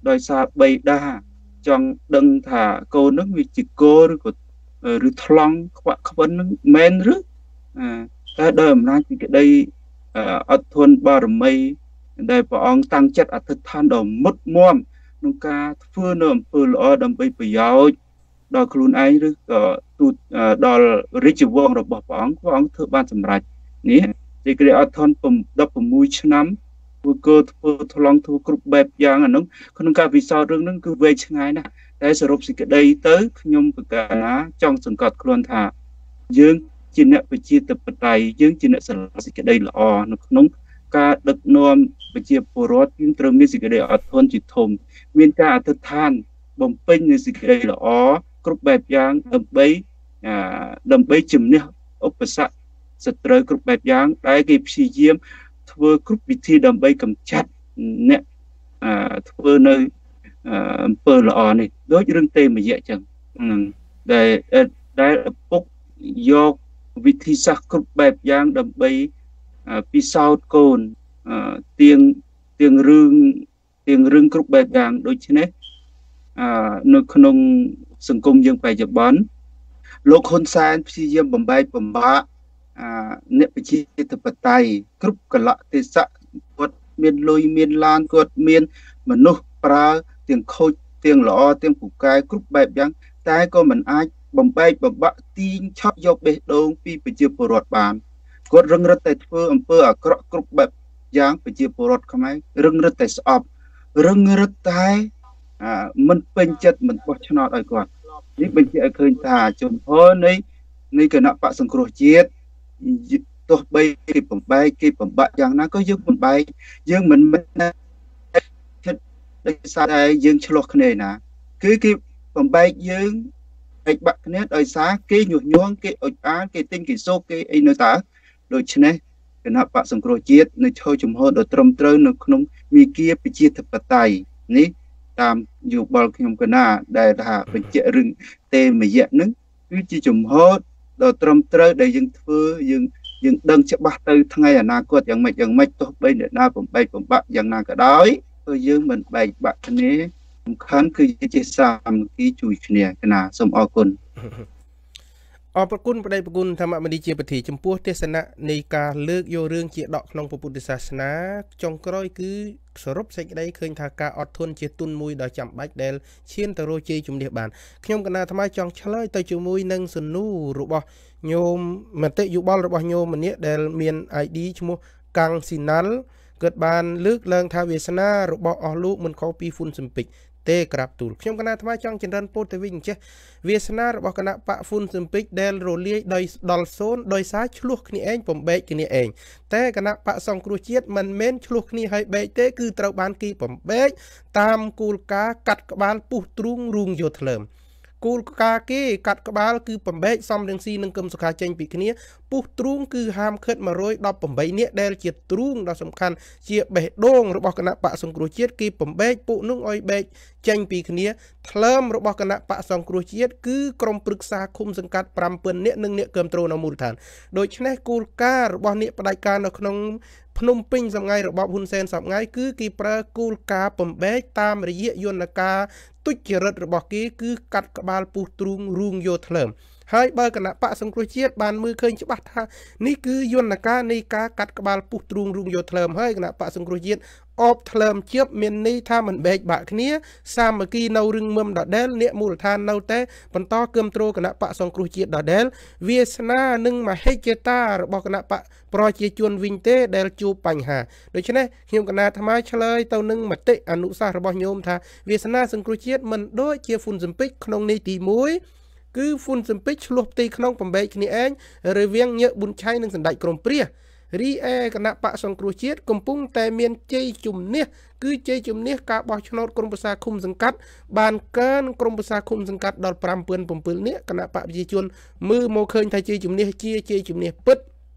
ដោយសារបៃតាចង់ដឹងថាកូននឹងវាជាគោឬក៏ឬថ្លង់ខ្វាក់ខ្វិននឹងមែនឬតែដោយអំណាចពីក្តីអត់ធន់បារមីដែលព្រះអង្គតាំងចិត្តអធិដ្ឋានដ៏មុតមាំក្នុងការធ្វើនៅអំពើល្អដើម្បីប្រយោជន៍ដល់ខ្លួនឯងឬក៏ទូតដល់រាជវង្សរបស់ព្រះអង្គព្រះអង្គធ្វើបានសម្រេចនេះសេចក្តីអត់ធន់ដប់ប្រាំមួយឆ្នាំធ្វើកោធ្វើថ្លង់ធ្វើគ្រប់បែបយ៉ាងអានោះក្នុងការវិសោធន៍រឿងហ្នឹងគឺវែងឆ្ងាយណាស់តែសរុបសេចក្តីទៅខ្ញុំប្រកាសណាចង់សង្កត់ខ្លួនថាយើងជាអ្នកប្រជាធិបតេយ្យយើងជាអ្នកស្រឡាញ់សេចក្តីល្អនៅក្នុងការដឹកនាំប្រជាពលរដ្ឋយើងត្រូវមានសេចក្តីអត់ធន់ជាធំមានការអធិដ្ឋានបំពេញនូវសេចក្តីល្អគ្រប់បែបយ៉ាងដើម្បីដើម្បីជំនះឧបសគ្គសត្រូវគ្រប់បែបយ៉ាងដែលគេព្យាយាមធ្វើគ្រប់វិធីដើម្បីកម្ចាត់អ្នកធ្វើនៅអំពើល្អនេះដូចរឿងទេមយៈចឹងដែលដែលឪពុកយកវិធីសាស្ត្រគ្រប់បែបយ៉ាងដើម្បីពិសោធន៍កូនទៀងទៀងរឿងទៀងរឿងគ្រប់បែបយ៉ាងដូច្នេះនៅក្នុងសង្គមយើងបច្ចុប្បន្នលោកហ៊ុនសែនព្យាយាមបំបែកបំបាក់អ្នកប្រជាធិបតេយ្យគ្រប់កលៈទេសៈគាត់មានលុយមានឡានគាត់មានមនុស្សប្រើទាំងខូចទាំងល្អទាំងពូកែគ្រប់បែបយ៉ាងតែក៏មិនអាចបំបែកបំបាក់ទាញឆក់យកបេះដូងពីប្រជាពលរដ្ឋបានគាត់រឹងរិតតែធ្វើអំពើអាក្រក់គ្រប់បែបយ៉ាងប្រជាពលរដ្ឋខ្មែររឹងរិតតែស្អប់រឹងរិតតែមិនពេញចិត្តមិនបោះឆ្នោតឲ្យគាត់នេះបញ្ជាក់ឲ្យឃើញថាជំហរនៃនៃគណៈបកសង្គ្រោះជាតិទោះបីគេបំបែកគេបំបាក់យ៉ាងណាក៏យើងបំបែកយើងមិនមិនដោយសារតែយើងឆ្លោះគ្នាណាគឺគេបំបែកយើងបែកបាក់គ្នាដោយសារគេញុះញង់គេអុចអាលគេទិញគេសោកគេអីនៅតើដូច្នេះគណៈបកសង្គ្រោះជាតិនៅឈរជំហរដ៏ត្រឹមត្រូវនៅក្នុងមាគ៌ាប្រជាធិបតេយ្យនេះតាមយោបល់ខ្ញុំកណាដែលថាបញ្ជាក់រឿងទេមយៈនឹងគឺជាជំហរដ៏ត្រឹមត្រូវដែលយើងធ្វើយើងយើងដឹងច្បាស់ទៅថ្ងៃអនាគតយ៉ាងម៉េចយ៉ាងម៉េចទោះបីអ្នកណាបំបែកបំបាក់យ៉ាងណាក៏ដោយគឺយើងមិនបែកបាក់គ្នាសំខាន់គឺជាសាមគ្គីជួយគ្នាកណាសូមអរគុណអរគុណប្តីប្រគុណធម្មមនីជាប្រធានចំពោះទេសនៈនៃការលើកយករឿងជាដកក្នុងពុទ្ធសាសនាចុងក្រោយគឺសរុបសេចក្តីឃើញថាការអត់ធន់ជាទុនមួយដ៏ចាំបាច់ដែលឈានទៅរកជ័យជំនះបានខ្ញុំកណាអាត្មាចង់ឆ្លើយទៅជាមួយនឹងសំណួររបស់ញោមមតិយោបល់របស់ញោមម្នាក់ដែលមាន ไอ ឌី ឈ្មោះកាំងស៊ីណាល់គាត់បានលើកឡើងថាវាសនារបស់អស់លោកមិនខុសពីហ្វុនស៊ឹមពិកទេក្រាបទូលខ្ញុំកណាអាត្មាចង់ចម្រើនពោលទៅវិញចេះវាសនារបស់គណៈបកហ្វុនស៊ឹមពិកដែលរលាយដោយដល់សូនដោយសារឆ្លោះគ្នាឯងបំបែកគ្នាឯងតែគណៈបកសង្គ្រោះជាតិមិនមែនឆ្លោះគ្នាឲ្យបែកទេគឺត្រូវបានគេបំបែកតាមគោលការណ៍កាត់ក្បាលពុះទ្រូងរូងយោធ្លើមគោលការណ៍គេកាត់ក្បាលគឺបំបែកសំរងស៊ីនិងកឹមសុខាចេញពីគ្នាពុះទ្រូងគឺហាមឃាត់មួយរយដប់ប្រាំបីនាក់ដែលជាទ្រូងដ៏សំខាន់ជាបេះដូងរបស់គណៈបកសង្គ្រោះជាតិគេបំបែកពួកនោះឲ្យបែកចេញពីគ្នាថ្លើមរបស់គណៈបកសង្គ្រោះជាតិគឺក្រុមប្រឹក្សាឃុំសង្កាត់ប្រាំពាន់នាក់និងអ្នកគ្រប់គ្រងនៅមូលដ្ឋានដូច្នេះគោលការណ៍របស់អ្នកផ្ដាច់ការនៅក្នុងភ្នំពេញសម្ងាយរបបហ៊ុនសែនសប្ងាយគឺគេប្រើគោលការណ៍បំបែកតាមរយៈយន្តការទុច្ចរិតរបស់គេគឺកាត់ក្បាលពុះទ្រូងរូងយោធ្លើមហើយបើគណៈបកសង្គ្រោះជាតិបានមើលឃើញច្បាស់ថានេះគឺយន្តការនៃការកាត់ក្បាលពុះទ្រូងរូងយោធ្លើមហើយគណៈបកសង្គ្រោះជាតិអបធ្លើមជៀបមានន័យថាមិនបែកបាក់គ្នាសាមគ្គីនៅរឹងមឹមដដែលអ្នកមូលដ្ឋាននៅតែបន្តគ្រប់គ្រងគណៈបកសង្គ្រោះជាតិដដែលវាសនានិងមហិច្ឆតារបស់គណៈបកប្រជាជនវិញទេដែលជួបបញ្ហាដូច្នេះខ្ញុំកណាអាត្មាឆ្លើយទៅនឹងមតិអនុសាសន៍របស់ញោមថាវាសនាសង្គ្រោះជាតិមិនដូចជាហ្វុនស៊ឹមពិកក្នុងន័យទីមួយគឺហ្វុនស៊ឹមពិកឆ្លោះផ្ទៃក្នុងបំបែកគ្នាឯងរវាងញើប៊ុនឆៃនិងសម្ដេចក្រមព្រះរីឯគណៈបកសង្គ្រោះជាតិកំពុងតែមានជ័យជំនះគឺជ័យជំនះការបោះឆ្នោតក្រុមប្រឹក្សាឃុំសង្កាត់បានកើនក្រុមប្រឹក្សាឃុំសង្កាត់ដល់ប្រាំពាន់ប្រាំពីរនាក់គណៈបកប្រជាជនមើលមកឃើញថាជ័យជំនះជាជ័យជំនះពិត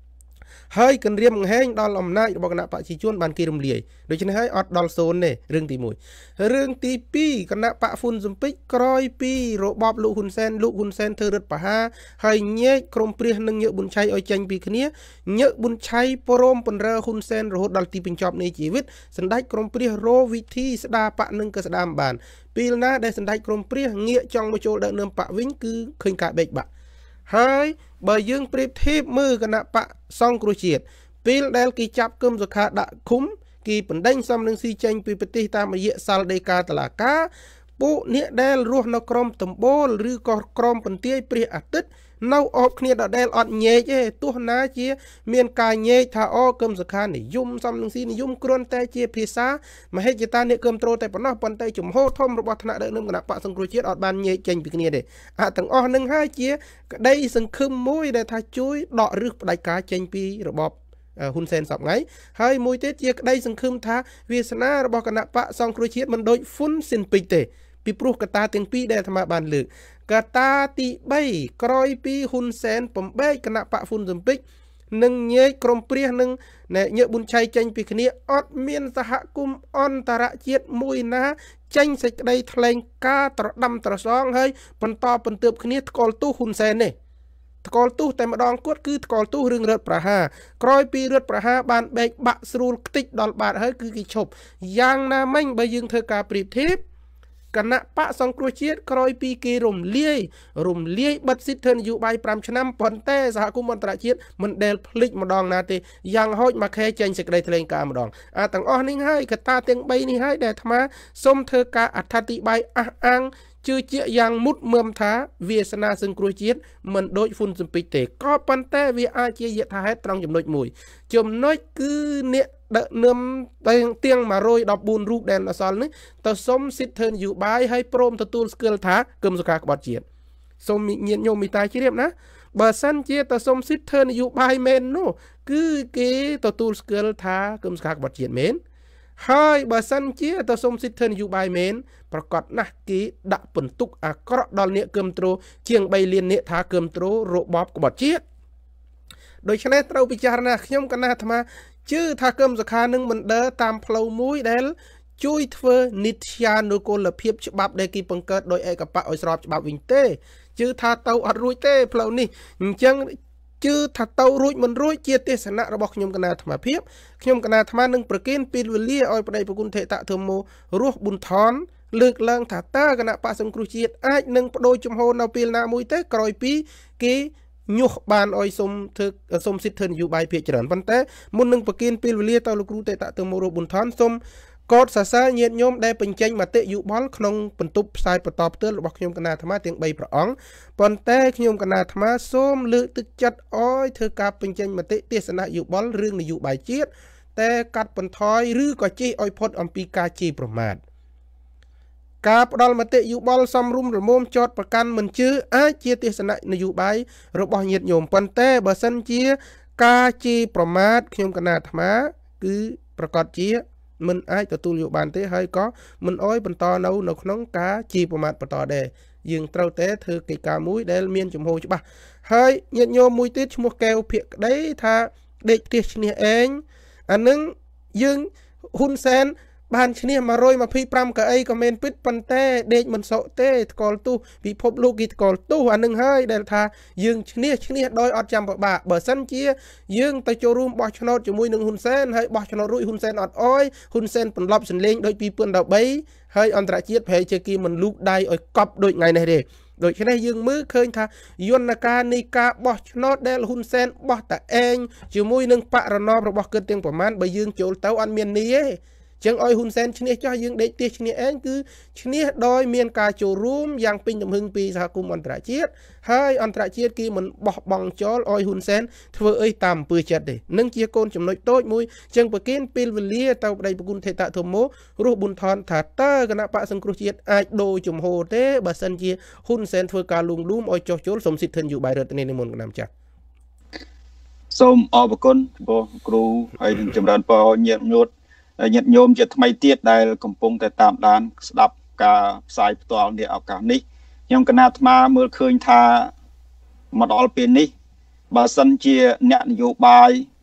ហើយគម្រាមបង្ហាញដល់អំណាចរបស់គណៈបព្វជិជនបានគេរំលាយដូច្នេះហើយអត់ដល់សូន្យទេរឿងទីមួយរឿងទីពីរគណៈបព្វហ្វុនស៊ុំពេចក្រោយពីរបបលោកហ៊ុនសែនលោកហ៊ុនសែនធ្វើរដ្ឋប្រហារហើយញែកក្រុមព្រាសនិងញើកប៊ុនឆៃឲ្យចេញពីគ្នាញើកប៊ុនឆៃព្រមពន្រើហ៊ុនសែនរហូតដល់ទីបញ្ចប់នៃជីវិតសម្ដេចក្រុមព្រាសរោវិធីស្ដាបកនឹងក៏ស្ដាមបានពេលណាដែលសម្ដេចក្រុមព្រាសងាកចង់មកចូលដឹកនាំបកវិញគឺឃើញការបែកបាក់ហើយបើយើងប្រៀបធៀបមើលគណៈបកសង្គ្រោះជាតិពេលដែលគេចាប់គឹមសុខាដាក់ឃុំគេបណ្ដេញសំនឹងស៊ីចេញពីប្រទេសតាមរយៈសាលដីកាតឡាកាពួកអ្នកដែលរស់នៅក្រមតំបូលឬក៏ក្រមបន្ទាយព្រះអាទិត្យនៅអបគ្នាដដែលអត់ញែកទេទោះណាជាមានការញែកថាអគឹមសុខានិយមសំនឹងស៊ីនិយមគ្រាន់តែជាភាសាមហិច្ឆតាអ្នកគ្រប់គ្រងតែប៉ុណ្ណោះប៉ុន្តែជំហរធំរបស់ថ្នាក់ដឹកនាំគណៈបកសង្គ្រោះជាតិអត់បានញែកចេញពីគ្នាទេអាទាំងអស់នឹងហើយជាក្តីសង្ឃឹមមួយដែលថាជួយដករឹសផ្ដាច់ការចេញពីរបបហ៊ុនសែនសពថ្ងៃហើយមួយទៀតជាក្តីសង្ឃឹមថាវាសនារបស់គណៈបកសង្គ្រោះជាតិមិនដូចហ្វុនស៊ិនពេចទេពីព្រោះកត្តាទាំងពីរដែលអាត្មាបានលើកកត្តាទីបីក្រោយពីហ៊ុនសែនបំបែកគណៈបកហ្វុនស៊ុំពេចនិងញែកក្រុមព្រាសនិងញើកប៊ុនឆៃចេញពីគ្នាអត់មានសហគមន៍អន្តរជាតិមួយណាចេញសេចក្តីថ្លែងការណ៍ត្រដាំត្រសងហើយបន្តបន្ទាបគ្នាថ្កោលទោសហ៊ុនសែននេះថ្កោលទោសតែម្ដងគាត់គឺថ្កោលទោសរឿងរដ្ឋប្រហារក្រោយពីរដ្ឋប្រហារបានបែកបាក់ស្រួលខ្ទេចដល់បាតហើយគឺគេឈប់យ៉ាងណាមិញបើយើងធ្វើការប្រៀបធៀបគណៈបកសង្គ្រោះជាតិក្រោយពីគេរំលាយរំលាយបិទសិទ្ធិនយោបាយប្រាំឆ្នាំប៉ុន្តែសហគមន៍អន្តរជាតិមិនដែលភ្លេចម្ដងណាទេយ៉ាងហោចមួយខែចេញសេចក្តីថ្លែងការណ៍ម្ដងអាទាំងអស់នេះហើយកត្តាទាំងបីនេះហើយដែលអាត្មាសូមធ្វើការអត្ថាធិប្បាយអះអាងជឿជាក់យ៉ាងមុតមមថាវាសនាសង្គ្រោះជាតិមិនដូចហ្វុនស៊ុំពេចទេក៏ប៉ុន្តែវាអាចជាយថាហេតុត្រង់ចំណុចមួយចំណុចគឺអ្នកដឹកនាំទាំងមួយរយដប់បួនរូបដែលអសល់នេះទៅសុំសិទ្ធិនយោបាយឲ្យព្រមទទួលស្គាល់ថាគឹមសុខាក្បត់ជាតិសូមញាតិញោមមេត្តាជ្រាបណាបើសិនជាទៅសុំសិទ្ធិនយោបាយមែននោះគឺគេទទួលស្គាល់ថាគឹមសុខាក្បត់ជាតិមែនហើយបើសិនជាទៅសុំសិទ្ធិនយោបាយមែនប្រកាសណាស់គេដាក់បន្ទុកអាក្រក់ដល់អ្នកគ្រប់គ្រងជាងបីលានអ្នកថាគ្រប់គ្រងរបបក្បត់ជាតិដូច្នេះត្រូវពិចារណាខ្ញុំកណាអាត្មាជឿថាគឹមសុខានឹងមិនដើរតាមផ្លូវមួយដែលជួយធ្វើនិត្យានុគលភាពច្បាប់ដែលគេបង្កើតដោយឯកបៈឲ្យស្របច្បាប់វិញទេជឿថាទៅអត់រួចទេផ្លូវនេះអញ្ចឹងជឿថាទៅរួចមិនរួចជាទេសនៈរបស់ខ្ញុំកណាអាត្មាភាពខ្ញុំកណាអាត្មានឹងប្រគិនពេលវេលាឲ្យប្តីប្រគុណថេតធម្មរស់ប៊ុនថនលើកឡើងថាតើគណៈបក្សសង្គ្រោះជាតិអាចនឹងបដូរជំហរនៅពេលណាមួយទេក្រោយពីគេញុះបានឲ្យសុំធ្វើសុំសិទ្ធិនយោបាយភាគច្រើនប៉ុន្តែមុននឹងប្រគិនពេលវេលាទៅលោកគ្រូតេតតមរស់ប៊ុនថនសុំកោតសរសើរញាតិញោមដែលបញ្ចេញមតិយោបល់ក្នុងបន្ទប់ផ្សាយបន្តផ្ទាល់របស់ខ្ញុំកណាអាត្មាទាំងបីព្រះអង្គប៉ុន្តែខ្ញុំកណាអាត្មាសូមលើកទឹកចិត្តឲ្យធ្វើការបញ្ចេញមតិទេសនៈយោបល់រឿងនយោបាយជាតិតែកាត់បន្ថយឬក៏ជេរឲ្យផុតអំពីការជេរប្រមាថការផ្ដល់មតិយោបល់សំរុំរមុំចោតប្រកាន់មិនជឿអាចជាទេសនៈនយោបាយរបស់ញាតិញោមប៉ុន្តែបើសិនជាការជេរប្រមាថខ្ញុំកណាអាត្មាគឺប្រកាសជាមិនអាចទទួលយកបានទេហើយក៏មិនអោយបន្តនៅនៅក្នុងការជេរប្រមាថបន្តដែរយើងត្រូវតែធ្វើកិច្ចការមួយដែលមានជំហរច្បាស់ហើយញាតិញោមមួយទៀតឈ្មោះកែវភក្តីថាដេកផ្ទះឈ្នះឯងអានឹងយើងហ៊ុនសែនបានឈ្នះមួយរយម្ភីប្រាំកៅអីក៏មែនពិតប៉ុន្តែដេកមិនសក់ទេថ្កល់ទោសពិភពលោកគេថ្កល់ទោសអានឹងហើយដែលថាយើងឈ្នះឈ្នះដោយអត់ចាំប្របាកបើសិនជាយើងទៅចូលរួមបោះឆ្នោតជាមួយនឹងហ៊ុនសែនហើយបោះឆ្នោតរួចហ៊ុនសែនអត់អោយហ៊ុនសែនបន្លប់សន្លេងដោយពីរពាន់ដប់បីហើយអន្តរជាតិប្រហែលជាគេមិនលូកដៃឲ្យកប់ដូចថ្ងៃនេះទេដូច្នេះយើងមើលឃើញថាយន្តការនៃការបោះឆ្នោតដែលហ៊ុនសែនបោះតាឯងជាមួយនឹងបរិណបរបស់គាត់ទាំងប្រមាណបើយើងចូលទៅអត់មាននេះទេចឹងឲ្យហ៊ុនសែនឈ្នះចោះយើងដេកទៀសឈ្នះឯងគឺឈ្នះដោយមានការចូលរួមយ៉ាងពេញទំហឹងពីសហគមន៍អន្តរជាតិហើយអន្តរជាតិគេមិនបោះបង់ចោលឲ្យហ៊ុនសែនធ្វើអីតាមអំពើចិត្តទេនឹងជាកូនចំណុចតូចមួយចឹងប្រគិនពេលវេលាទៅប្តីប្រគុណថេតធម្មរស់ប៊ុនថនថាតើគណៈបកសង្គ្រោះជាតិអាចដូរជំហរទេបើសិនជាហ៊ុនសែនធ្វើការលួងលួមឲ្យចោះចូលសុំសិទ្ធិនយោបាយរដ្ឋនេះមុនគណៈម្ចាស់សូមអរគុណបងគ្រូហើយនឹងចម្រើនពរញាតិញោមញាតិញោមជាថ្មីទៀតដែលកំពុងតែតាមដានស្ដាប់ការផ្សាយផ្ទាល់នាឱកាសនេះខ្ញុំកណាអាត្មាមើលឃើញថាមកដល់ពេលនេះបើសិនជាអ្នកនយោបាយ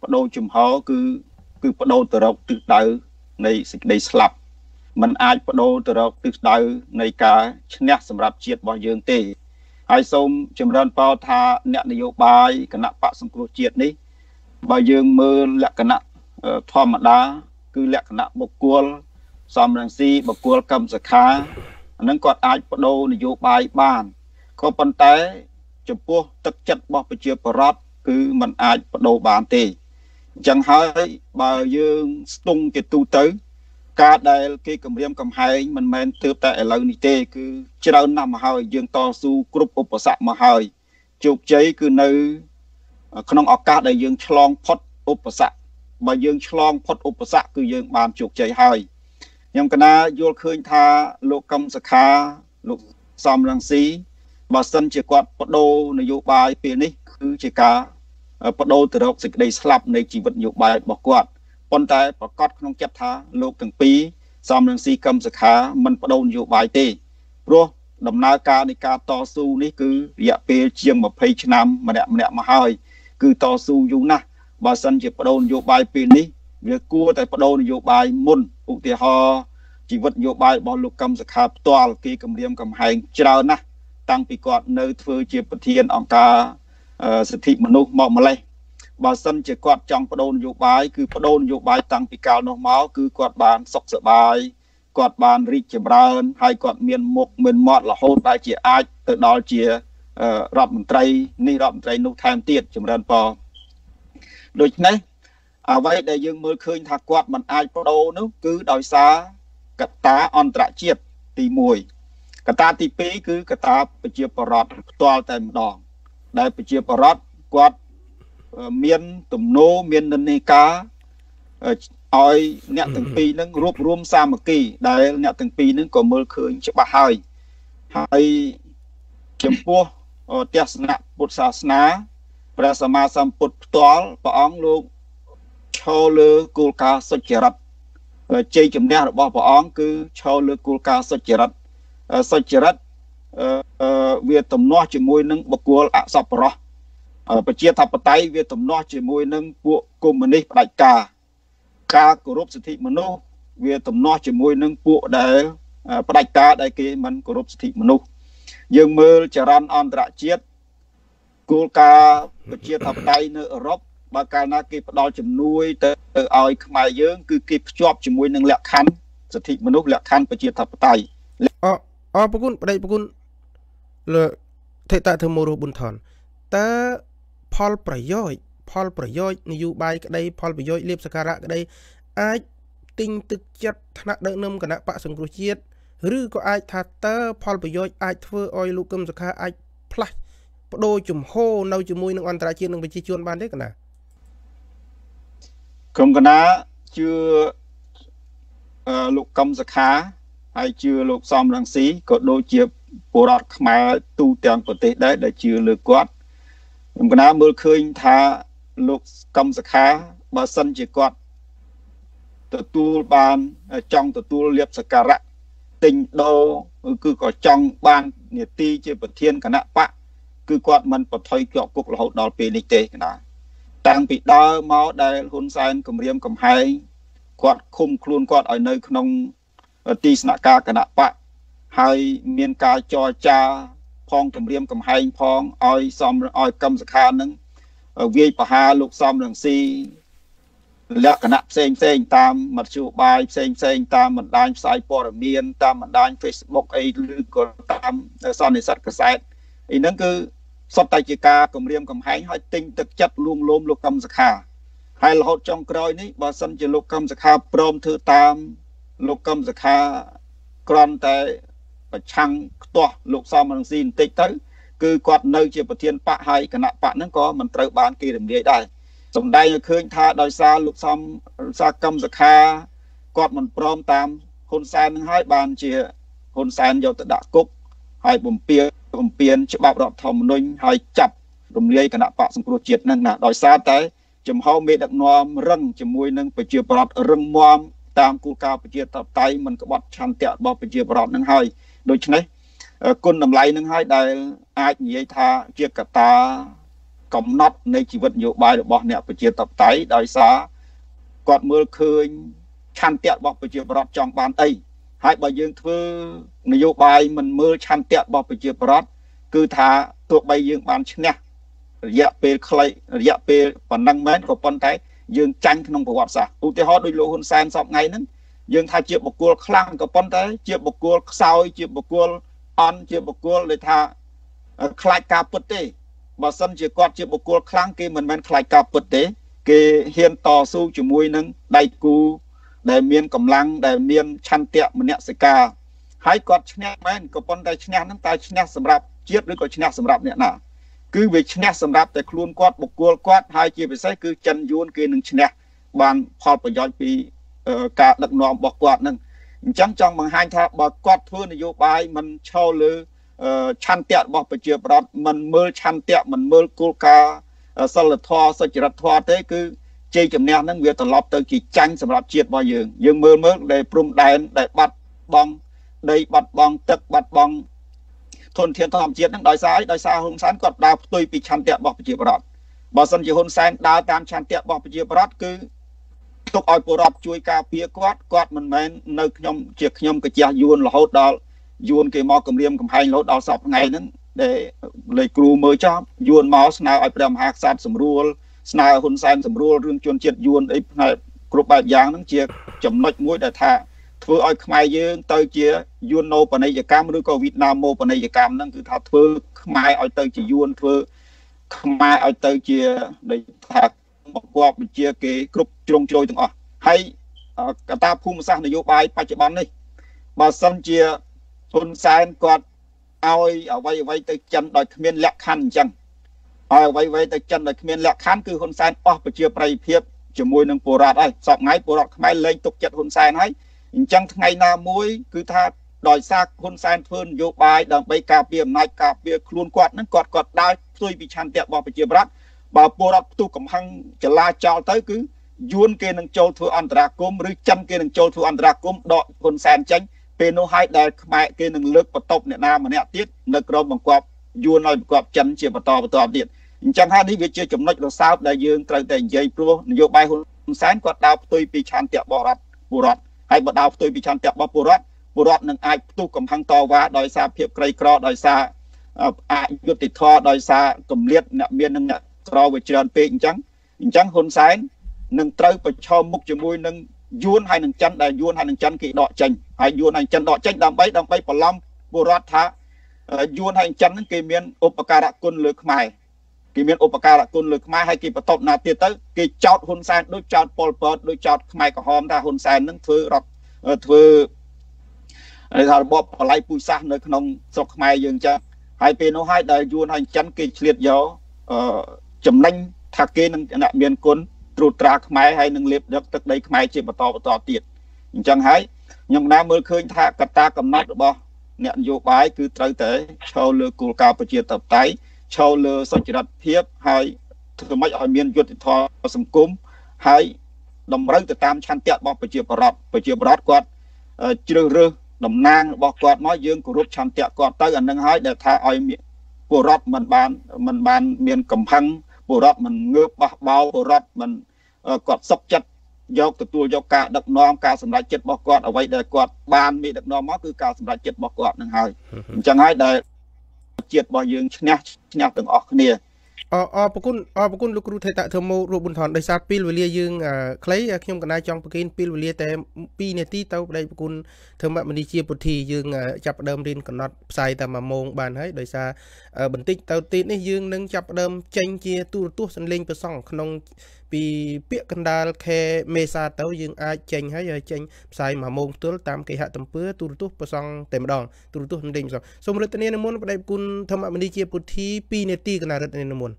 បដូរចំហគឺគឺបដូរទៅរកទិសដៅនៃសេចក្តីស្លាប់มันអាចបដូរទៅរកទិសដៅនៃការឈ្នះសម្រាប់ជាតិរបស់យើងទេហើយសូមចម្រើនពរថាអ្នកនយោបាយគណៈបកសង្គ្រោះជាតិនេះបើយើងមើលលក្ខណៈធម្មតាគឺលក្ខណៈបុគ្គលសំរងស៊ីបុគ្គលកម្មសខាអានឹងគាត់អាចបដូរនយោបាយបានក៏ប៉ុន្តែចំពោះទឹកចិត្តរបស់ប្រជាពលរដ្ឋគឺมันអាចបដូរបានទេអញ្ចឹងហើយបើយើងស្ទង់ជាទូទៅការដែលគេគម្រាមកំហែងមិនមែនទើបតែឥឡូវនេះទេគឺច្រើនណាស់មកហើយយើងតស៊ូគ្រប់ឧបសគ្គមកហើយជោគជ័យគឺនៅក្នុងឱកាសដែលយើងឆ្លងផុតឧបសគ្គបើយើងឆ្លងផុតឧបសគ្គគឺយើងបានជោគជ័យហើយខ្ញុំកណាយល់ឃើញថាលោកកឹមសុខាលោកសំរងស៊ីបើសិនជាគាត់បដូរនយោបាយពេលនេះគឺជាការបដូរទៅរកសេចក្តីស្លាប់នៃជីវិតនយោបាយរបស់គាត់ប៉ុន្តែប្រកាសក្នុងចិត្តថាលោកទាំងពីរសំរងស៊ីកឹមសុខាមិនបដូរនយោបាយទេព្រោះដំណើរការនៃការតស៊ូនេះគឺរយៈពេលជាងម្ភៃឆ្នាំម្នាក់ម្នាក់មកហើយគឺតស៊ូយូរណាស់បើសិនជាបដូរនយោបាយពេលនេះវាគួរតែបដូរនយោបាយមុនឧទាហរណ៍ជីវិតនយោបាយរបស់លោកកឹមសុខាផ្ទាល់គេគម្រាមកំហែងច្រើនណាស់តាំងពីគាត់នៅធ្វើជាប្រធានអង្គការសិទ្ធិមនុស្សមកម្លេះបើសិនជាគាត់ចង់បដូរនយោបាយគឺបដូរនយោបាយតាំងពីកាលនោះមកគឺគាត់បានសុខសប្បាយគាត់បានរីកចម្រើនហើយគាត់មានមុខមានមាត់រហូតដែលជាអាចទៅដល់ជារដ្ឋមន្ត្រីនេះរដ្ឋមន្ត្រីនោះថែមទៀតចម្រើនពរដូច្នេះអ្វីដែលយើងមើលឃើញថាគាត់មិនអាចបដូរនោះគឺដោយសារកត្តាអន្តរជាតិទីមួយកត្តាទីពីរគឺកត្តាប្រជាពលរដ្ឋផ្ទាល់តែម្ដងដែលប្រជាពលរដ្ឋគាត់មានទំនោរមាននិន្នាការឲ្យអ្នកទាំងពីរនឹងរួបរวมសាមគ្គីដែលអ្នកទាំងពីរនឹងក៏មើលឃើញច្បាស់ហើយហើយចំពោះទស្សនៈពុទ្ធសាសនាព្រះសម្មាសម្ពុទ្ធផ្ទាល់ព្រះអង្គលោកឈរលើគោលការណ៍សុចរិតជ័យជំនះរបស់ព្រះអង្គគឺឈរលើគោលការណ៍សុចរិតសុចរិតវាទំនាស់ជាមួយនឹងបុគ្គលអសប្បុរសប្រជាធិបតេយ្យវាទំនាស់ជាមួយនឹងពួកកុម្មុយនីសផ្ដាច់ការការគោរពសិទ្ធិមនុស្សវាទំនាស់ជាមួយនឹងពួកដែលផ្ដាច់ការដែលគេមិនគោរពសិទ្ធិមនុស្សយើងមើលចរន្តអន្តរជាតិគោលការណ៍ប្រជាធិបតេយ្យនៅអឺរ៉ុបបើកាលណាគេផ្ដល់ជំនួយទៅឲ្យខ្មែរយើងគឺគេភ្ជាប់ជាមួយនឹងលក្ខខណ្ឌសិទ្ធិមនុស្សលក្ខខណ្ឌប្រជាធិបតេយ្យអអប្រគុណប្តីប្រគុណលើថេតាធមរបុនថនតើផលប្រយោជន៍ផលប្រយោជន៍នយោបាយក្តីផលប្រយោជន៍លៀបសក្ការៈក្តីអាចទិញទឹកចិត្តថ្នាក់ដឹកនាំគណៈបកសង្គ្រោះជាតិឬក៏អាចថាតើផលប្រយោជន៍អាចធ្វើឲ្យលោកកឹមសុខាអាចផ្លាស់បដូរជំហរនៅជាមួយនឹងអន្តរជាតិនិងប្រជាជនបានទេកណាក្រុមគណៈជឿលោកកឹមសុខាហើយជឿលោកសំរងស៊ីក៏ដូចជាពលរដ្ឋខ្មែរទូទាំងប្រទេសដែរដែលជឿលើគាត់ខ្ញុំគណៈមើលឃើញថាលោកកឹមសុខាបើសិនជាគាត់ទទួលបានចង់ទទួលលៀបសក្ការៈទិញដូរគឺក៏ចង់បាននាទីជាប្រធានគណៈបកគឺគាត់មិនប្រថុយជាប់គុករហូតដល់ពេលនេះទេកណាតាំងពីដើមមកដែលហ៊ុនសែនគម្រាមកំហែងគាត់ឃុំខ្លួនគាត់ឲ្យនៅក្នុងទីស្នាក់ការគណៈបកហើយមានការចរចាផងគម្រាមកំហែងផងឲ្យសំឲ្យកឹមសុខានឹងវាយប្រហារលោកសំរងស៊ីលក្ខណៈផ្សេងផ្សេងតាមមធ្យោបាយផ្សេងផ្សេងតាមបណ្ដាញផ្សាយព័ត៌មានតាមបណ្ដាញ Facebook អីឬក៏តាមសន្និសីទកាសែតអីហ្នឹងគឺសុទ្ធតែជាការគម្រាមកំហែងឲ្យទិញទឹកចិត្តលួងលោមលោកកឹមសុខាហើយរហូតចុងក្រោយនេះបើសិនជាលោកកឹមសុខាព្រមធ្វើតាមលោកកឹមសុខាគ្រាន់តែប្រឆាំងខ្ទាស់លោកសំរងស៊ីបន្តិចទៅគឺគាត់នៅជាប្រធានបកហើយគណៈបកហ្នឹងក៏មិនត្រូវបានគេរំលាយដែរសម្ដែងឲ្យឃើញថាដោយសារលោកសំសាកឹមសុខាគាត់មិនព្រមតាមហ៊ុនសែននឹងហើយបានជាហ៊ុនសែនយកទៅដាក់គុកហើយបំពេញបំពេញច្បាប់រដ្ឋធម្មនុញ្ញហើយចាប់រំលាយគណៈបកសង្គ្រោះជាតិហ្នឹងណាដោយសារតែចំហមេដឹកនាំរឹងជាមួយនឹងប្រជាប្រដ្ឋរឹងមាំតាមគោលការណ៍ប្រជាធិបតេយ្យមិនក្បត់ឆន្ទៈរបស់ប្រជាប្រដ្ឋហ្នឹងហើយដូច្នេះគុណតម្លៃហ្នឹងហើយដែលអាចនិយាយថាជាកត្តាកំណត់នៃជីវិតនយោបាយរបស់អ្នកប្រជាធិបតេយ្យដោយសារគាត់មើលឃើញឆន្ទៈរបស់ប្រជាពលរដ្ឋចង់បានអីហើយបើយើងធ្វើនយោបាយមិនមើលឆន្ទៈរបស់ប្រជាពលរដ្ឋគឺថាទោះបីយើងបានឈ្នះរយៈពេលខ្លីរយៈពេលប៉ុណ្ណឹងមែនក៏ប៉ុន្តែយើងចាញ់ក្នុងប្រវត្តិសាស្ត្រឧទាហរណ៍ដោយលោកហ៊ុនសែនសពថ្ងៃហ្នឹងយើងថាជាបុគ្គលខ្លាំងក៏ប៉ុន្តែជាបុគ្គលខ្សោយជាបុគ្គលអន់ជាបុគ្គលដែលថាខ្លាចការពិតទេបើសិនជាគាត់ជាបុគ្គលខ្លាំងគេមិនមែនខ្លាចការពិតទេគេហ៊ានតស៊ូជាមួយនឹងដៃគូដែលមានកម្លាំងដែលមានឆន្ទៈមនសិការហើយគាត់ឈ្នះមែនក៏ប៉ុន្តែឈ្នះហ្នឹងតែឈ្នះសម្រាប់ជាតិឬក៏ឈ្នះសម្រាប់អ្នកណាគឺវាឈ្នះសម្រាប់តែខ្លួនគាត់បុគ្គលគាត់ហើយជាពិសេសគឺចិនយួនគេនឹងឈ្នះបានផលប្រយោជន៍ពីការដឹកនាំរបស់គាត់ហ្នឹងអញ្ចឹងចង់បង្ហាញថាបើគាត់ធ្វើនយោបាយមិនឈរលើឆន្ទៈរបស់ប្រជាប្រដ្ឋមិនមើលឆន្ទៈមិនមើលគោលការណ៍សិលធម៌សុចរិតធម៌ទេគឺជ័យជំនះហ្នឹងវាត្រឡប់ទៅជាចាញ់សម្រាប់ជាតិរបស់យើងយើងមើលមើលដែលព្រំដែនដែលបាត់បង់ដីបាត់បង់ទឹកបាត់បង់ធនធានធម្មជាតិហ្នឹងដោយសារអីដោយសារហ៊ុនសែនគាត់ដើរផ្ទុយពីឆន្ទៈរបស់ប្រជាប្រដ្ឋបើសិនជាហ៊ុនសែនដើរតាមឆន្ទៈរបស់ប្រជាប្រដ្ឋគឺទុកឲ្យពលរដ្ឋជួយការពារគាត់គាត់មិនមែននៅខ្ញុំជាខ្ញុំកាជះយួនរហូតដល់យួនគេមកគម្រាមកំហែងរហូតដល់សពថ្ងៃហ្នឹងដែលលេខគ្រូមើលចោលយួនមកស្នើឲ្យព្រះមហាក្សត្រសម្រួលស្នើហ៊ុនសែនសម្រួលរឿងជនជាតិយួនអីផ្នែកគ្រប់បែបយ៉ាងហ្នឹងជាចំណុចមួយដែលថាធ្វើឲ្យខ្មែរយើងទៅជាយួនណូបនីយកម្មឬក៏វៀតណាមម៉ូបនីយកម្មហ្នឹងគឺថាធ្វើខ្មែរឲ្យទៅជាយួនធ្វើខ្មែរឲ្យទៅជាដែលថាបង្គាប់បញ្ជាគេគ្រប់ជ្រុងជ្រោយទាំងអស់ហើយកត្តាភូមិសាស្ត្រនយោបាយបច្ចុប្បន្ននេះបើសិនជាហ៊ុនសែនគាត់ឲ្យអ្វីអ្វីទៅចិនដោយគ្មានលក្ខខណ្ឌអញ្ចឹងឲ្យអ្វីអ្វីទៅចិនដោយគ្មានលក្ខខណ្ឌគឺហ៊ុនសែនអស់ប្រជាប្រិយភាពជាមួយនឹងពលរដ្ឋហើយសពថ្ងៃពលរដ្ឋខ្មែរលែងទុកចិត្តហ៊ុនសែនហើយអញ្ចឹងថ្ងៃណាមួយគឺថាដោយសារហ៊ុនសែនធ្វើនយោបាយដើម្បីការពារអំណាចការពារខ្លួនគាត់ហ្នឹងគាត់គាត់ដើរផ្ទុយពីឆន្ទៈរបស់ប្រជាប្រដ្ឋបើពលរដ្ឋផ្ទុះកំហឹងចលាចលទៅគឺយួនគេនឹងចូលធ្វើអន្តរាគមឬចិនគេនឹងចូលធ្វើអន្តរាគមដកហ៊ុនសែនចេញពេលនោះហើយដែលខ្មែរគេនឹងលើកបន្ទប់អ្នកណាម្នាក់ទៀតនៅក្រោមបង្គាប់យួនឲ្យបង្គាប់ចិនជាបន្តបន្តទៀតអញ្ចឹងហើយនេះវាជាចំណុចរសើបដែលយើងត្រូវតែនិយាយព្រោះនយោបាយហ៊ុនសែនគាត់ដើរផ្ទុយពីឆន្ទៈរបស់រដ្ឋពលរដ្ឋហើយបើដើរផ្ទុយពីឆន្ទៈរបស់ពលរដ្ឋពលរដ្ឋនឹងអាចផ្ទុះកំហឹងតវ៉ាដោយសារភាពក្រីក្រដោយសារអយុត្តិធម៌ដោយសារគម្លាតអ្នកមាននិងអ្នកក្រវាច្រើនពេកអញ្ចឹងអញ្ចឹងហ៊ុនសែននឹងត្រូវប្រឈមមុខជាមួយនឹងយួនហើយនឹងចិនដែលយួនហើយនឹងចិនគេដកចេញហើយយួនហើយចិនដកចេញដើម្បីដើម្បីបន្លំពលរដ្ឋថាយួនហើយចិនហ្នឹងគេមានឧបការៈគុណលើខ្មែរគេមានឧបការៈគុណលើខ្មែរហើយគេបន្តណាទៀតទៅគេចោទហ៊ុនសែនដូចចោទប៉ុលពតដូចចោទខ្មែរក្រហមថាហ៊ុនសែនហ្នឹងធ្វើរដ្ឋធ្វើហើយថារបបបល័យពូជសាសន៍នៅក្នុងស្រុកខ្មែរយើងចឹងហើយពេលនោះហើយដែលយួនហើយចិនគេឆ្លៀតយកអឺចំណេញថាគេនឹងអ្នកមានគុណត្រួតត្រាខ្មែរហើយនឹងលេបដឹកទឹកដីខ្មែរជាបន្តបន្តទៀតអញ្ចឹងហើយខ្ញុំណាមើលឃើញថាកត្តាកំណត់របស់អ្នកនយោបាយគឺត្រូវតែឈរលើគោលការណ៍ប្រជាធិបតេយ្យឈរលើសុចរិតភាពហើយធ្វើម៉េចឲ្យមានយុត្តិធម៌សង្គមហើយតម្រូវទៅតាមឆន្ទៈរបស់ប្រជាពលរដ្ឋប្រជាពលរដ្ឋគាត់ជ្រើសរើសតំណាងរបស់គាត់មកយើងគោរពឆន្ទៈគាត់ទៅអានឹងហើយដែលថាឲ្យពលរដ្ឋមិនបានមិនបានមានកំហឹងពលរដ្ឋមិនងើបបះបោពលរដ្ឋមិនគាត់សុខចិត្តយកទទួលយកការដឹកនាំការសម្រេចចិត្តរបស់គាត់អ្វីដែលគាត់បានមានដឹកនាំមកគឺការសម្រេចចិត្តរបស់គាត់នឹងហើយអញ្ចឹងហើយដែលជាតិរបស់យើងឈ្នះឈ្នះទាំងអស់គ្នាអអរគុណអរគុណលោកគ្រូថេតធម្មរូបប៊ុនថនដោយសារពេលវេលាយើងខ្លីខ្ញុំកណ្ដាលចង់ប្រកេនពេលវេលាតែពីរនាទីទៅប្តីប្រគុណធម្មមនីជាពុទ្ធីយើងចាប់ផ្ដើមរៀនកំណត់ផ្សាយតែមួយម៉ោងបានហើយដោយសារបន្តិចទៅទៀតនេះយើងនឹងចាប់ផ្ដើមចេញជាទូរទស្សន៍សន្លេងប្រសង់ក្នុងពីពាក្យកណ្ដាលខែមេសាទៅយើងអាចចេញហើយចេញផ្សាយមួយម៉ោងផ្ទាល់តាមគេហទំព័រទូរទស្សន៍ប្រសង់តែម្ដងទូរទស្សន៍សន្លេងប្រសង់សូមរតនានិមន្តប្តីប្រគុណធម្មមនីជាពុទ្ធីពីរនាទីកណ្ដាលរតនានិមន្ត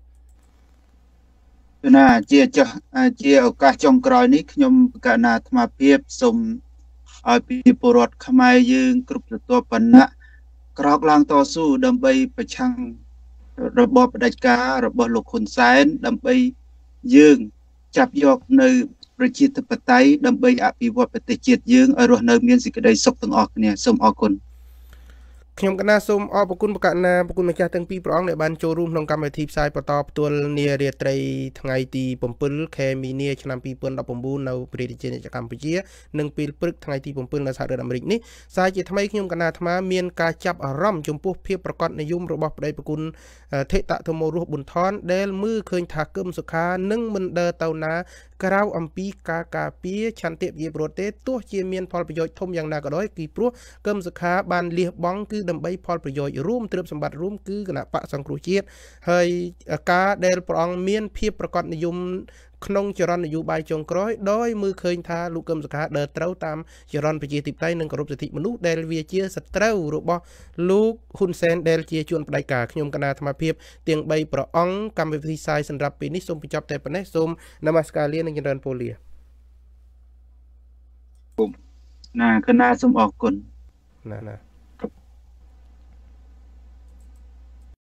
ណាជាចុះជាឱកាសចុងក្រោយនេះខ្ញុំកណ្ណាអាត្មាភាពសូមឲ្យពីពលរដ្ឋខ្មែរយើងគ្រប់ស្រទាប់វណ្ណៈក្រោកឡើងតស៊ូដើម្បីប្រឆាំងរបបផ្ដាច់ការរបស់លោកហ៊ុនសែនដើម្បីយើងចាប់យកនៅប្រជាធិបតេយ្យដើម្បីអភិវឌ្ឍប្រទេសជាតិយើងឲ្យរស់នៅមានសេចក្តីសុខទាំងអស់គ្នាសូមអរគុណខ្ញុំកណាសូមអរគុណប្រកាសណាប្រគុណម្ចាស់ទាំងពីរព្រះអង្គដែលបានចូលរួមក្នុងកម្មវិធីផ្សាយបន្តផ្ទាល់នារាត្រីថ្ងៃទី7ខែមីនាឆ្នាំ2019នៅប្រទេសជាតិកម្ពុជានិងពេលព្រឹកថ្ងៃទី7នៅសហរដ្ឋអាមេរិកនេះសារជាថ្មីខ្ញុំកណាអាត្មាមានការចាប់អារម្មណ៍ចំពោះភាពប្រកបនិយមរបស់ប្តីប្រគុណថេតធម្មរស់ប៊ុនថនដែលមើលឃើញថាគឹមសុខានឹងមិនដើរទៅណាក្រៅអំពីការការពារឆន្ទៈជាប្រវត្តិទោះជាមានផលប្រយោជន៍ធំយ៉ាងណាក៏ដោយគឺព្រោះគឹមសុខាបានលះបង់គឺដើម្បីផលប្រយោជន៍រួមទ្រព្យសម្បត្តិរួមគឺគណៈបកសង្គ្រោះជាតិហើយការដែលព្រះអង្គមានភាពប្រកបនិយមក្នុងចរន្តនយោបាយចុងក្រោយដោយមើលឃើញថាលោកកឹមសុខាដើរត្រូវតាមចរន្តប្រជាធិបតេយ្យនិងគោរពសិទ្ធិមនុស្សដែលវាជាសត្រូវរបស់លោកហ៊ុនសែនដែលជាជួនផ្ដាច់ការខ្ញុំកណាអាត្មាភាពទាំងបីព្រះអង្គកម្មវិធីផ្សាយសម្រាប់ពេលនេះសូមបញ្ចប់តែប៉ុណ្ណេះសូមនមស្ការលានិងចម្រើនពរលាណាកណាសូមអរគុណណាណា